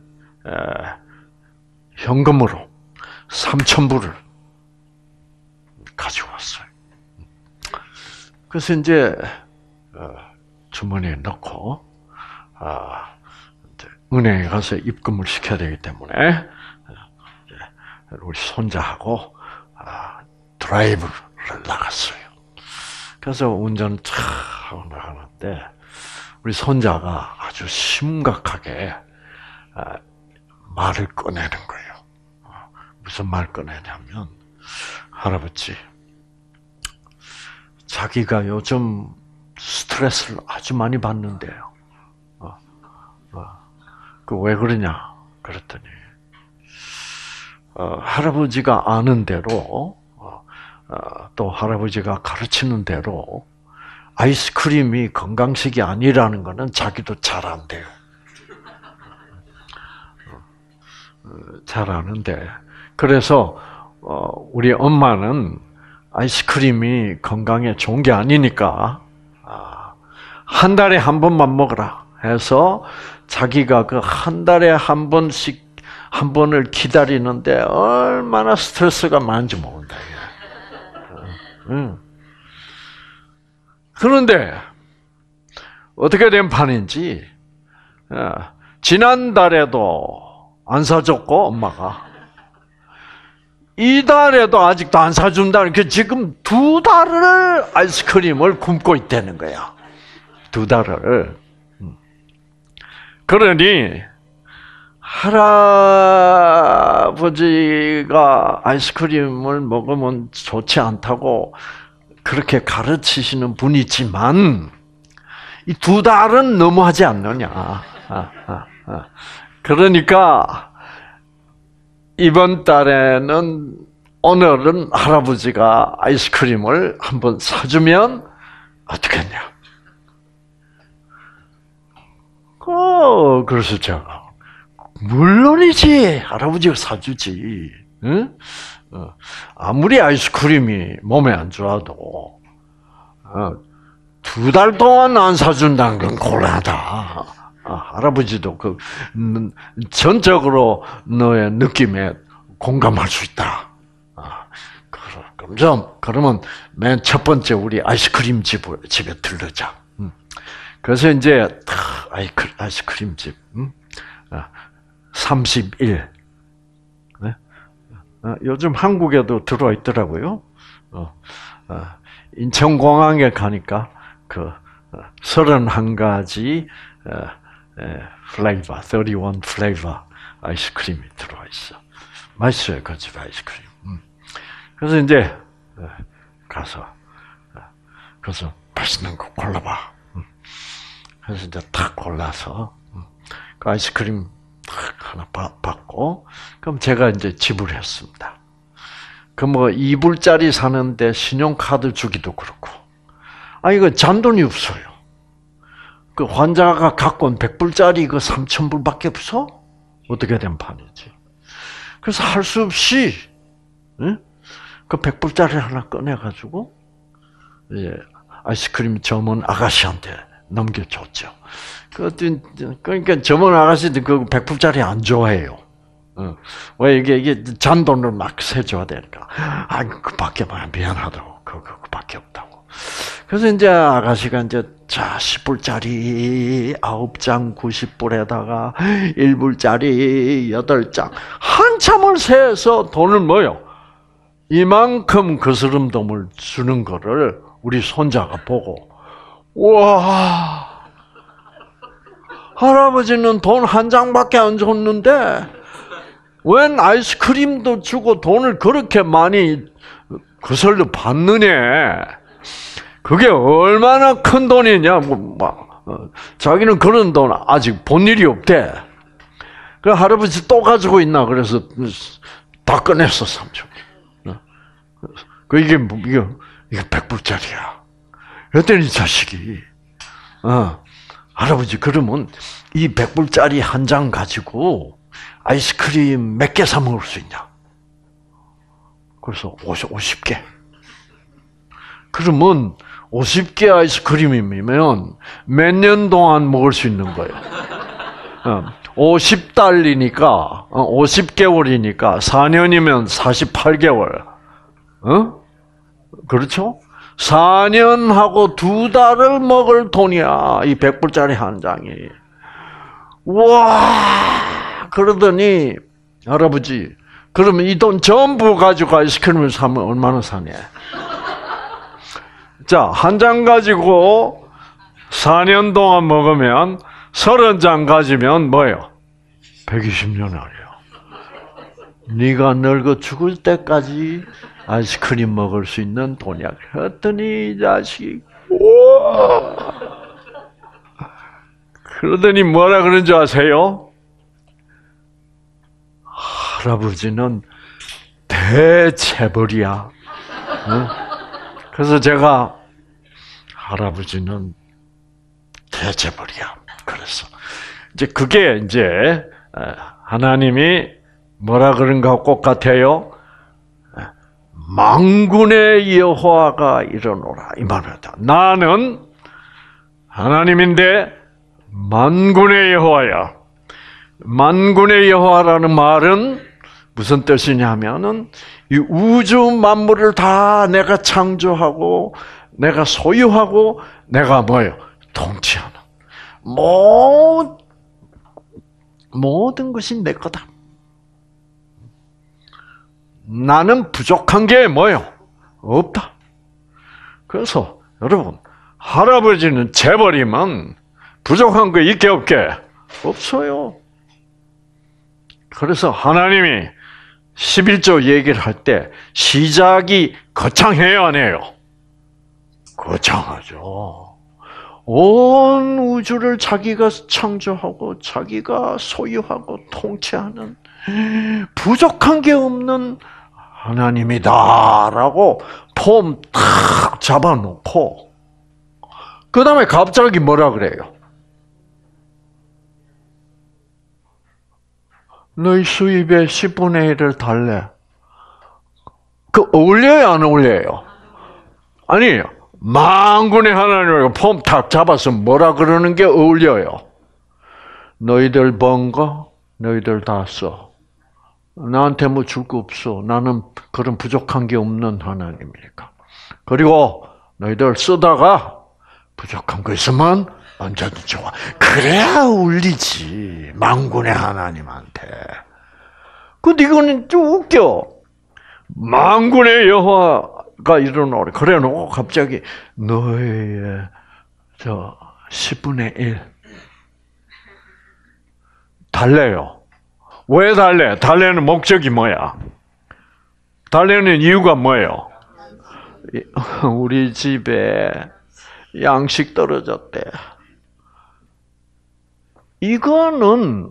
Speaker 1: 현금으로 삼천 불을 가지고 왔어요. 그래서 이제 주머니에 넣고 은행에 가서 입금을 시켜야 되기 때문에 우리 손자하고 드라이브를 나갔어요. 그래서 운전을 차 하고 나가는데 우리 손자가 아주 심각하게 말을 꺼내는 거예요. 무슨 말 꺼내냐면 할아버지 자기가 요즘 스트레스를 아주 많이 받는데요. 어, 어, 그 왜 그러냐? 그랬더니 어, 할아버지가 아는 대로 어, 어, 또 할아버지가 가르치는 대로 아이스크림이 건강식이 아니라는 것은 자기도 잘 안돼요. 어, 잘 아는데 그래서 어, 우리 엄마는 아이스크림이 건강에 좋은 게 아니니까 한 달에 한 번만 먹어라 해서 자기가 그 한 달에 한 번씩 한 번을 기다리는데 얼마나 스트레스가 많은지 모른다. 그런데 어떻게 된 판인지 지난달에도 안 사줬고 엄마가 이달에도 아직도 안 사준다는 게 지금 두 달을 아이스크림을 굶고 있다는 거야. 두 달을. 그러니 할아버지가 아이스크림을 먹으면 좋지 않다고 그렇게 가르치시는 분이지만 이 두 달은 너무하지 않느냐. 그러니까 이번 달에는 오늘은 할아버지가 아이스크림을 한번 사주면 어떻겠냐? 어, 그래서 제가 물론이지 할아버지가 사주지. 응? 어, 아무리 아이스크림이 몸에 안 좋아도 어, 두 달 동안 안 사준다는 건 곤란하다. 아, 할아버지도 그 전적으로 너의 느낌에 공감할 수 있다. 아, 그럼 좀 그러면 맨 첫 번째 우리 아이스크림 집을 집에 들르자. 음. 그래서 이제 아이스크림 집 음? 아, 삼십 일. 네? 아, 요즘 한국에도 들어와 있더라고요. 어, 아, 인천공항에 가니까 그 서른한 가지 어, 플레이버, 삼십일 플레이버 아이스크림이 들어와 있어. 맛있어요, 그 집 아이스크림. 그래서 이제 가서 그래서 맛있는 거 골라봐. 그래서 이제 탁 골라서 그 아이스크림 하나 받고 그럼 제가 이제 지불했습니다. 그 뭐 이 불짜리 사는데 신용카드 주기도 그렇고, 아 이거 잔돈이 없어요. 그 환자가 갖고 온 백 불짜리 그 삼천 불밖에 없어? 어떻게 된 판이지? 그래서 할 수 없이, 응? 그 백 불짜리 하나 꺼내가지고, 예, 아이스크림 점원 아가씨한테 넘겨줬죠. 그, 그러니까 점원 아가씨도 그 백 불짜리 안 좋아해요. 어. 왜 이게 이게 잔돈을 막 세줘야 되니까. 아, 그밖에 미안하다고. 그, 그, 그밖에 없다고. 그래서 이제 아가씨가 이제 자, 십 불짜리 아홉 장 구십 불에다가 일 불짜리 여덟 장 한참을 세서 돈을 뭐요? 이만큼 거스름돈을 주는 거를 우리 손자가 보고 와, 할아버지는 돈 한 장밖에 안 줬는데 웬 아이스크림도 주고 돈을 그렇게 많이 거슬러 받느냐. 그게 얼마나 큰 돈이냐. 뭐, 막, 어, 자기는 그런 돈 아직 본 일이 없대. 그 할아버지 또 가지고 있나. 그래서 다 꺼냈어, 삼촌이. 그 이게, 이게, 이게 백 불짜리야. 그랬더니 자식이, 어, 할아버지, 그러면 이 백 불짜리 한 장 가지고 아이스크림 몇 개 사 먹을 수 있냐? 그래서 오십 개. 그러면 오십 개 아이스크림이면 몇 년 동안 먹을 수 있는 거예요? 오십 달이니까, 오십 개월이니까 사 년이면 사십팔 개월. 어? 그렇죠? 사 년하고 두 달을 먹을 돈이야. 이 백 불짜리 한 장이. 와, 그러더니 할아버지, 그러면 이 돈 전부 가지고 아이스크림을 사면 얼마나 사냐? 자, 한 장 가지고 사 년 동안 먹으면 서른 장 가지면 뭐예요? 백이십 년 아니에요. 네가 늙어 죽을 때까지 아이스크림 먹을 수 있는 돈이야. 그랬더니 이 자식이 우와! 그러더니 뭐라 그런 줄 아세요? 할아버지는 대체벌이야. 응? 그래서 제가 할아버지는 대체벌이야. 그래서 이제 그게 이제 하나님이 뭐라 그런 것과 같아요? 만군의 여호와가 일어노라 이 말이다. 나는 하나님인데 만군의 여호와야. 만군의 여호와라는 말은 무슨 뜻이냐면은 이 우주 만물을 다 내가 창조하고 내가 소유하고 내가 뭐예요? 통치하는 모, 모든 것이 내 거다. 나는 부족한 게 뭐예요? 없다. 그래서 여러분, 할아버지는 재벌이면 부족한 거 있게 없게? 없어요. 그래서 하나님이 십일조 얘기를 할 때 시작이 거창해요, 안 해요? 거창하죠. 온 우주를 자기가 창조하고 자기가 소유하고 통치하는 부족한 게 없는 하나님이다라고 폼 탁 잡아놓고 그 다음에 갑자기 뭐라 그래요? 너희 수입의 십분의 일을 달래. 그 어울려요, 안 어울려요? 아니에요. 만군의 하나님을 폼 탁 잡아서 뭐라 그러는 게 어울려요? 너희들 번 거 너희들 다 써. 나한테 뭐 줄 거 없어. 나는 그런 부족한 게 없는 하나님이니까. 그리고 너희들 쓰다가 부족한 거 있으면 언제든 좋아. 그래야 울리지. 만군의 하나님한테. 근데 이거는 좀 웃겨. 만군의 여호와가 이러노래. 그래 놓고 갑자기 너의 저 십분의 일 달래요. 왜 달래? 달래는 목적이 뭐야? 달래는 이유가 뭐예요? 우리 집에 양식 떨어졌대. 이거는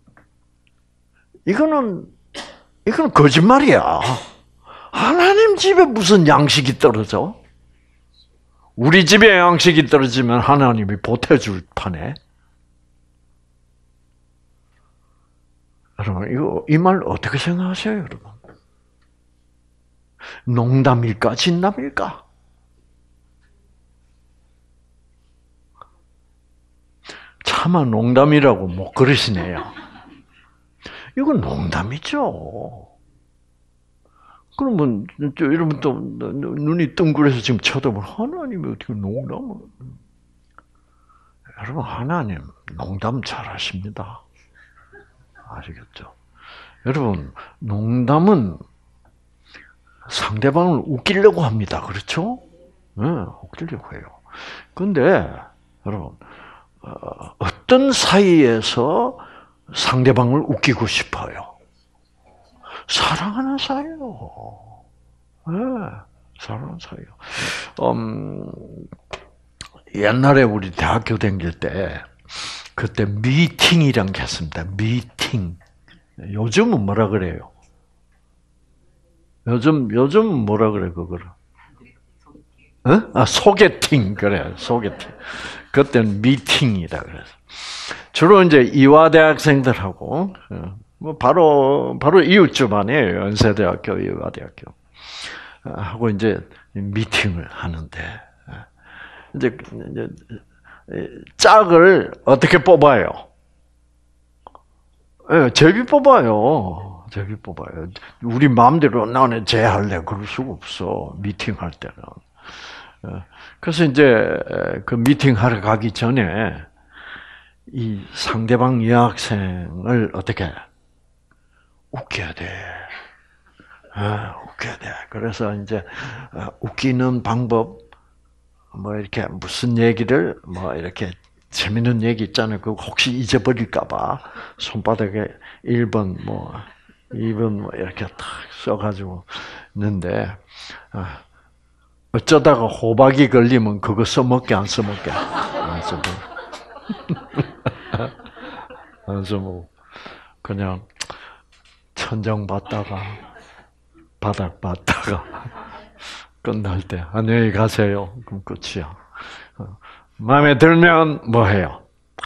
Speaker 1: 이거는 이거는 거짓말이야. 하나님 집에 무슨 양식이 떨어져? 우리 집에 양식이 떨어지면 하나님이 보태줄 판에. 여러분, 이거 이 말 어떻게 생각하세요, 여러분? 농담일까, 진담일까? 차마 농담이라고 못 그러시네요. 이건 농담이죠. 그러면 이러면 또 눈이 뜬그래서 지금 쳐다보면 하나님이 어떻게 농담을? 여러분 하나님 농담 잘하십니다. 아시겠죠? 여러분 농담은 상대방을 웃기려고 합니다. 그렇죠? 네, 웃기려고 해요. 근데 여러분 어떤 사이에서 상대방을 웃기고 싶어요? 사랑하는 사이요. 네, 사랑하는 사이요. 음, 옛날에 우리 대학교 다닐 때 그때 미팅이란 게 있습니다. 미팅. 요즘은 뭐라 그래요? 요즘 요즘 뭐라 그래 그거를? 어? 아 소개팅 그래 소개팅. 그때는 미팅이라 그래서 주로 이제 이화 대학생들하고 뭐 바로 바로 이웃집 아니에요. 연세대학교 이화대학교 하고 이제 미팅을 하는데 이제, 이제 짝을 어떻게 뽑아요? 예, 제비 뽑아요. 제비 뽑아요. 우리 마음대로 나는 쟤 할래 그럴 수가 없어. 미팅 할 때는. 그래서 이제 그 미팅 하러 가기 전에 이 상대방 여학생을 어떻게 웃겨야 돼. 아, 웃겨야 돼. 그래서 이제 웃기는 방법 뭐 이렇게 무슨 얘기를 뭐 이렇게 재밌는 얘기 있잖아요. 그 혹시 잊어버릴까봐 손바닥에 일 번 뭐 이 번 뭐 이렇게 탁 써가지고 있는데 어쩌다가 호박이 걸리면 그거 써먹게 안 써먹게 안 써먹게 안 써먹고 그냥 천장 봤다가 바닥 봤다가 끝날 때 안녕히 가세요. 그럼 끝이야. 마음에 들면 뭐 해요?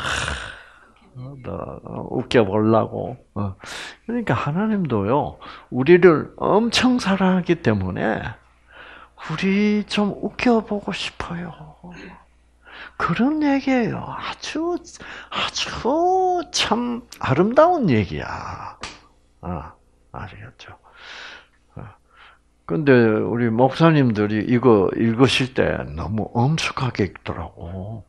Speaker 1: 웃겨보려고. 그러니까 하나님도요, 우리를 엄청 사랑하기 때문에 우리 좀 웃겨보고 싶어요. 그런 얘기예요. 아주 아주 참 아름다운 얘기야. 아, 아시겠죠? 근데 우리 목사님들이 이거 읽으실 때 너무 엄숙하게 읽더라고.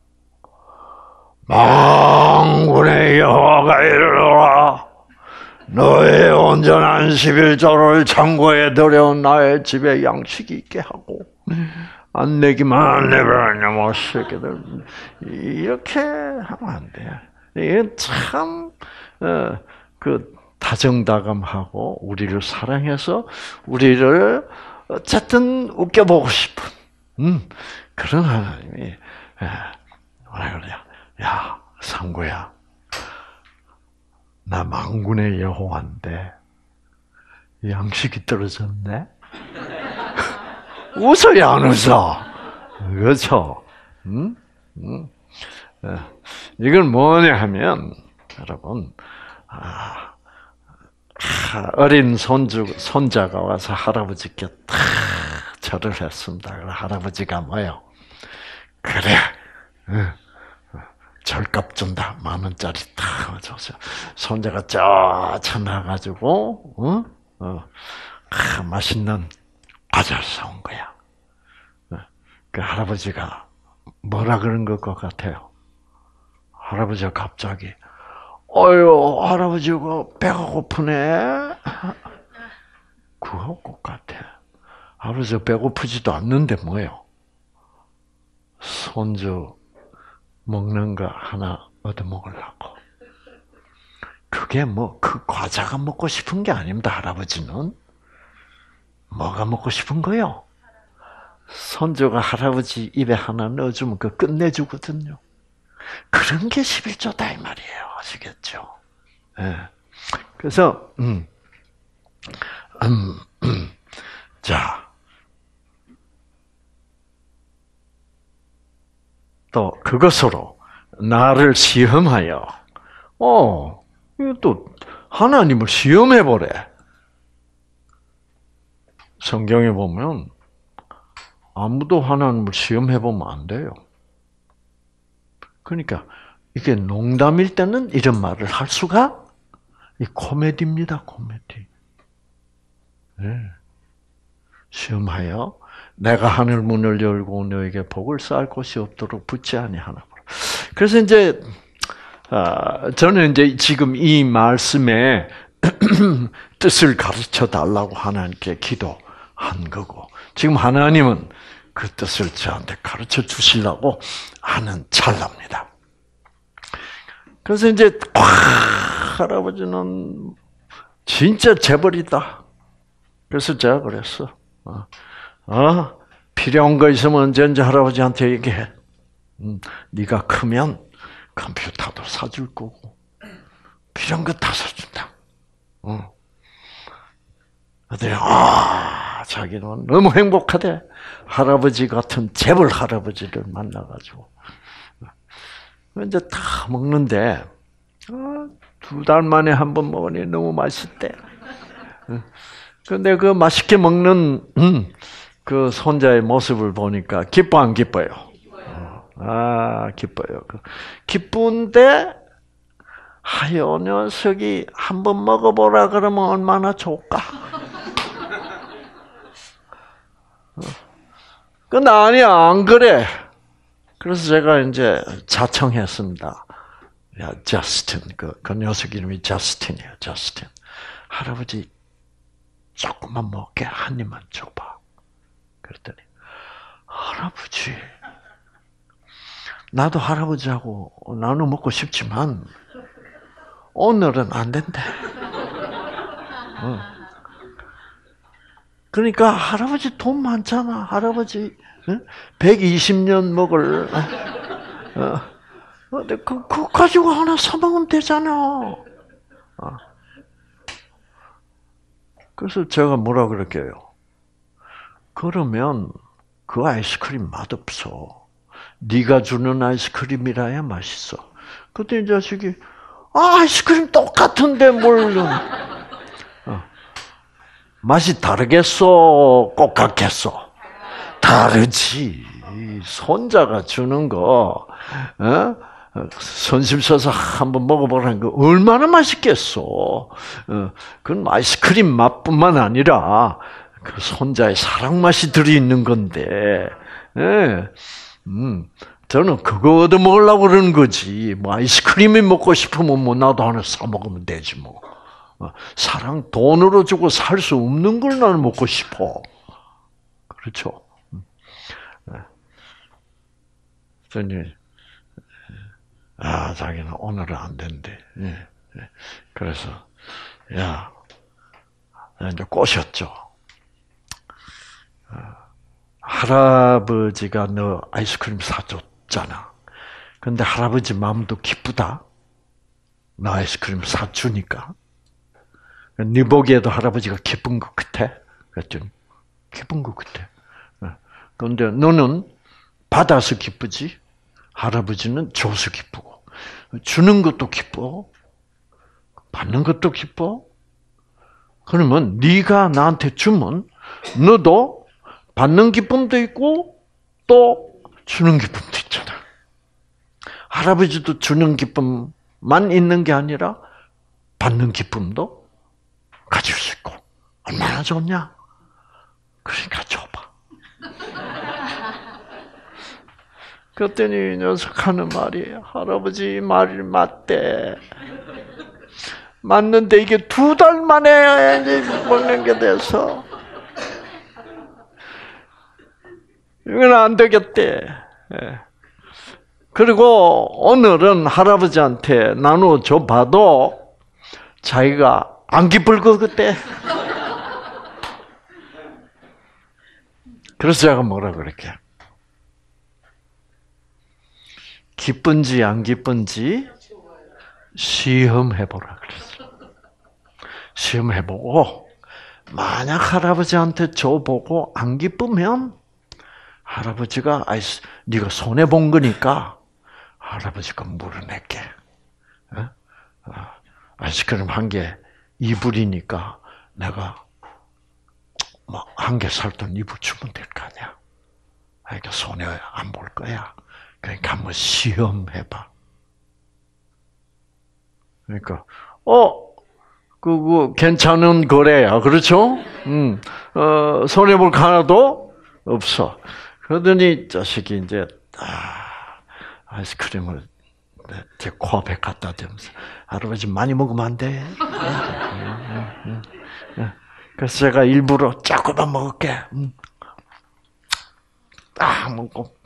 Speaker 1: 만군의 여호와가 이르노라. 너의 온전한 십일조를 창고에 들여온 나의 집에 양식이 있게 하고 안 내기만 내버려 놈의 새끼들. 이렇게 하면 안 돼. 이게 참 그 다정다감하고 우리를 사랑해서 우리를 어쨌든 웃겨보고 싶은 음, 그런 하나님이 뭐라 그래요? 야, 상구야, 나 만군의 여호와인데 양식이 떨어졌네. 웃어야 안 웃어? 그렇죠? 음? 음. 이건 뭐냐 하면 여러분. 아, 어린 손주, 손자가 와서 할아버지께 탁 절을 했습니다. 할아버지가 뭐요? 그래, 절값 준다. 만 원짜리 탁 줘서 손자가 쪄쳐나가지고, 어? 어, 아, 맛있는 과자를 사온 거야. 그 할아버지가 뭐라 그런 것 같아요? 할아버지가 갑자기 어휴, 할아버지가 배가 고프네. 그거 똑같아. 할아버지가 배고프지도 않는데 뭐예요? 손주 먹는 거 하나 얻어먹으려고. 그게 뭐, 그 과자가 먹고 싶은 게 아닙니다, 할아버지는. 뭐가 먹고 싶은 거요? 손주가 할아버지 입에 하나 넣어주면 그 끝내주거든요. 그런 게 십일조다 이 말이에요. 아시겠죠? 네. 그래서 음, 음, 음. 자, 또 그것으로 나를 시험하여, 어, 이거 또 하나님을 시험해 보래. 성경에 보면 아무도 하나님을 시험해 보면 안 돼요. 그러니까 이게 농담일 때는 이런 말을 할 수가 이 코미디입니다, 코미디. 네. 시험하여 내가 하늘 문을 열고 너에게 복을 쌓을 곳이 없도록 붙지 아니하나. 그래서 이제 아, 저는 이제 지금 이 말씀의 뜻을 가르쳐 달라고 하나님께 기도한 거고, 지금 하나님은 그 뜻을 저한테 가르쳐 주시려고 하는 찰나입니다. 그래서 이제 와, 할아버지는 진짜 재벌이다. 그래서 제가 그랬어. 어, 어 필요한 거 있으면 언제든지 할아버지한테 얘기해. 음, 네가 크면 컴퓨터도 사줄 거고 필요한 거 다 사준다. 어. 그랬더니 아, 자기는 너무 행복하대. 할아버지 같은 재벌 할아버지를 만나가지고 이제 다 먹는데 아, 두 달 만에 한 번 먹으니 너무 맛있대. 근데 그 맛있게 먹는 음, 그 손자의 모습을 보니까 기뻐 안 기뻐요? 아, 기뻐요. 기쁜데 하여 녀석이 한번 먹어보라 그러면 얼마나 좋을까? 근데 아니야, 안 그래. 그래서 제가 이제 자청했습니다. 야, 저스틴, 그, 그 녀석 이름이 저스틴이에요, 저스틴. 할아버지 조금만 먹게 한 입만 줘봐. 그랬더니 할아버지, 나도 할아버지하고 나눠 먹고 싶지만 오늘은 안 된대. 어. 그러니까 할아버지 돈 많잖아. 할아버지 백이십 년 먹을. 근데 그, 그거 가지고 하나 사 먹으면 되잖아. 어. 그래서 제가 뭐라 그럴게요. 그러면 그 아이스크림 맛없어. 네가 주는 아이스크림이라야 맛있어. 그때 이 자식이 아, 아이스크림 똑같은데 뭘 어. 맛이 다르겠어? 꼭 같겠어? 다르지. 손자가 주는 거 어? 선심 써서 한번 먹어보라는 거 얼마나 맛있겠어. 어, 그건 아이스크림 맛뿐만 아니라 그 손자의 사랑 맛이 들어있는 건데, 예. 음, 저는 그거 얻어 먹으려고 그러는 거지. 뭐 아이스크림이 먹고 싶으면 뭐 나도 하나 사 먹으면 되지 뭐. 어, 사랑 돈으로 주고 살 수 없는 걸 나는 먹고 싶어. 그렇죠? 그랬더니 아, 자기는 오늘은 안 된대. 예. 그래서, 야, 이제 꼬셨죠. 할아버지가 너 아이스크림 사줬잖아. 근데 할아버지 마음도 기쁘다. 너 아이스크림 사주니까. 네 보기에도 할아버지가 기쁜 것 같아. 그랬더니, 기쁜 것 같아. 그런데 너는 받아서 기쁘지? 할아버지는 줘서 기쁘고, 주는 것도 기뻐, 받는 것도 기뻐. 그러면 네가 나한테 주면 너도 받는 기쁨도 있고 또 주는 기쁨도 있잖아. 할아버지도 주는 기쁨만 있는 게 아니라 받는 기쁨도 가질 수 있고 얼마나 좋냐? 그러니까 줘봐. 그랬더니 이 녀석 하는 말이 할아버지 말이 맞대. 맞는데 이게 두 달 만에 먹는 게 돼서 이건 안 되겠대. 그리고 오늘은 할아버지한테 나눠 줘봐도 자기가 안 기쁠 것 같대. 그래서 제가 뭐라 그럴게. 기쁜지 안 기쁜지 시험해보라 그랬어. 시험해보고 만약 할아버지한테 줘보고 안 기쁘면 할아버지가 아이스 네가 손해 본 거니까 할아버지가 물어낼게. 아이스크림 한 개 이불이니까 내가 뭐 한 개 살 돈 이불 주면 될 거 아니야. 그러니까 손해 안 볼 거야. 그러니까 한번 시험해봐. 그러니까 어 그거 괜찮은 거래야. 그렇죠? 음, 어, 손해볼 거 하나도 없어. 그러더니 자식이 이제, 아, 아이스크림을 제 코앞에 갖다 대면서, 할아버지 많이 먹으면 안 돼. 그래서 제가 일부러 조금만 먹을게. 딱 먹고,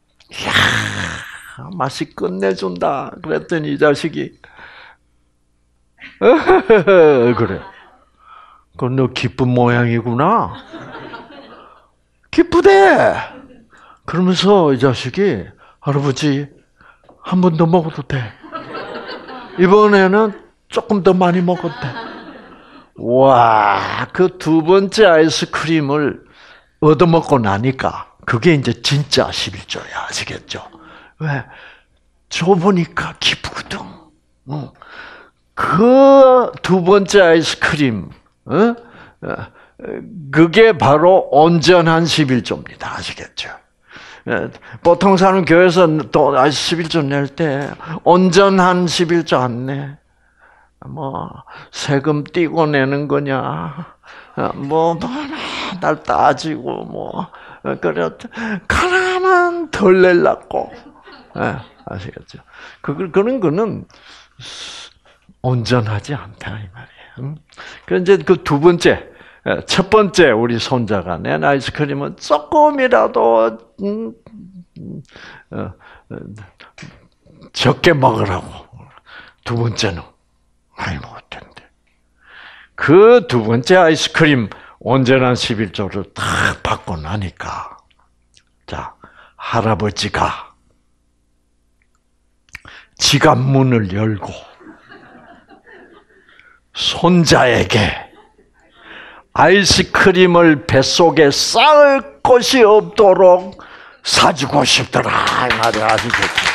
Speaker 1: 이야, 맛이 끝내준다. 그랬더니 이 자식이, 그래. 그건 너 기쁜 모양이구나. 기쁘대. 그러면서 이 자식이, 할아버지, 한 번 더 먹어도 돼. 이번에는 조금 더 많이 먹어도 돼. 와, 그 두 번째 아이스크림을 얻어먹고 나니까, 그게 이제 진짜 십일조야. 아시겠죠? 왜? 줘보니까 기쁘거든. 그 두 번째 아이스크림, 어? 그게 바로 온전한 십일조입니다. 아시겠죠? 보통 사는 교회에서 또 십일조 낼 때 온전한 십일조 안 내. 뭐 세금 떼고 내는 거냐? 뭐 날 따지고 뭐 그래 가라만 덜 낼라고. 아시겠죠? 그 그런 거는 온전하지 않다 이 말이에요. 그 이제 그 두 번째, 첫 번째 우리 손자가 낸 아이스크림은 조금이라도 음, 어, 어, 적게 먹으라고. 두 번째는 많이 먹을 텐데. 그 두 번째 아이스크림 온전한 십일조를 딱 받고 나니까, 자 할아버지가 지갑 문을 열고 손자에게 아이스크림을 뱃속에 쌓을 것이 없도록 사주고 싶더라. 이 말이 아시겠죠?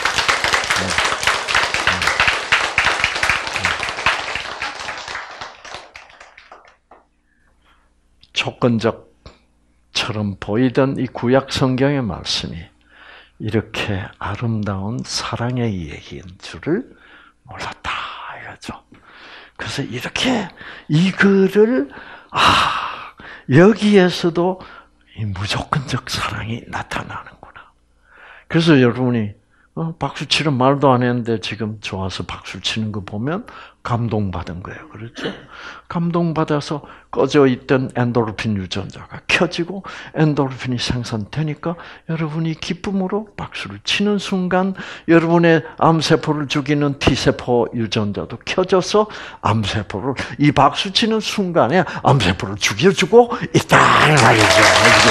Speaker 1: 조건적처럼 보이던 이 구약 성경의 말씀이 이렇게 아름다운 사랑의 얘기인 줄을 몰랐다. 이거죠. 그래서 이렇게 이 글을, 아, 여기에서도 이 무조건적 사랑이 나타나는구나. 그래서 여러분이 어, 박수 치는 말도 안 했는데 지금 좋아서 박수 치는 거 보면 감동받은 거예요. 그렇죠? 감동받아서 꺼져 있던 엔도르핀 유전자가 켜지고 엔도르핀이 생산되니까 여러분이 기쁨으로 박수를 치는 순간 여러분의 암세포를 죽이는 T세포 유전자도 켜져서 암세포를 이 박수 치는 순간에 암세포를 죽여주고 있다는 말이죠.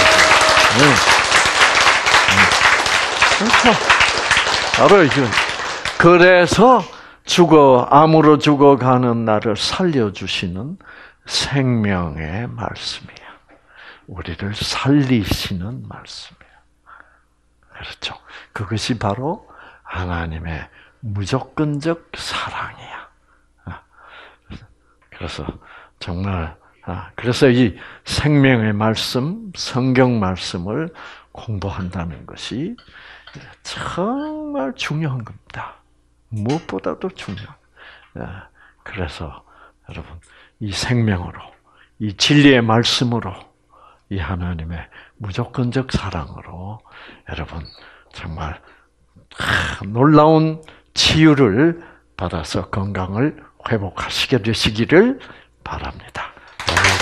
Speaker 1: 그렇죠? 바로 이거. 그래서 죽어 암으로 죽어가는 나를 살려주시는 생명의 말씀이에요. 우리를 살리시는 말씀이에요. 그렇죠. 그것이 바로 하나님의 무조건적 사랑이야. 그래서 정말 그래서 이 생명의 말씀, 성경 말씀을 공부한다는 것이 정말 중요한 겁니다. 무엇보다도 중요한. 그래서 여러분 이 생명으로, 이 진리의 말씀으로, 이 하나님의 무조건적 사랑으로 여러분 정말 놀라운 치유를 받아서 건강을 회복하시게 되시기를 바랍니다.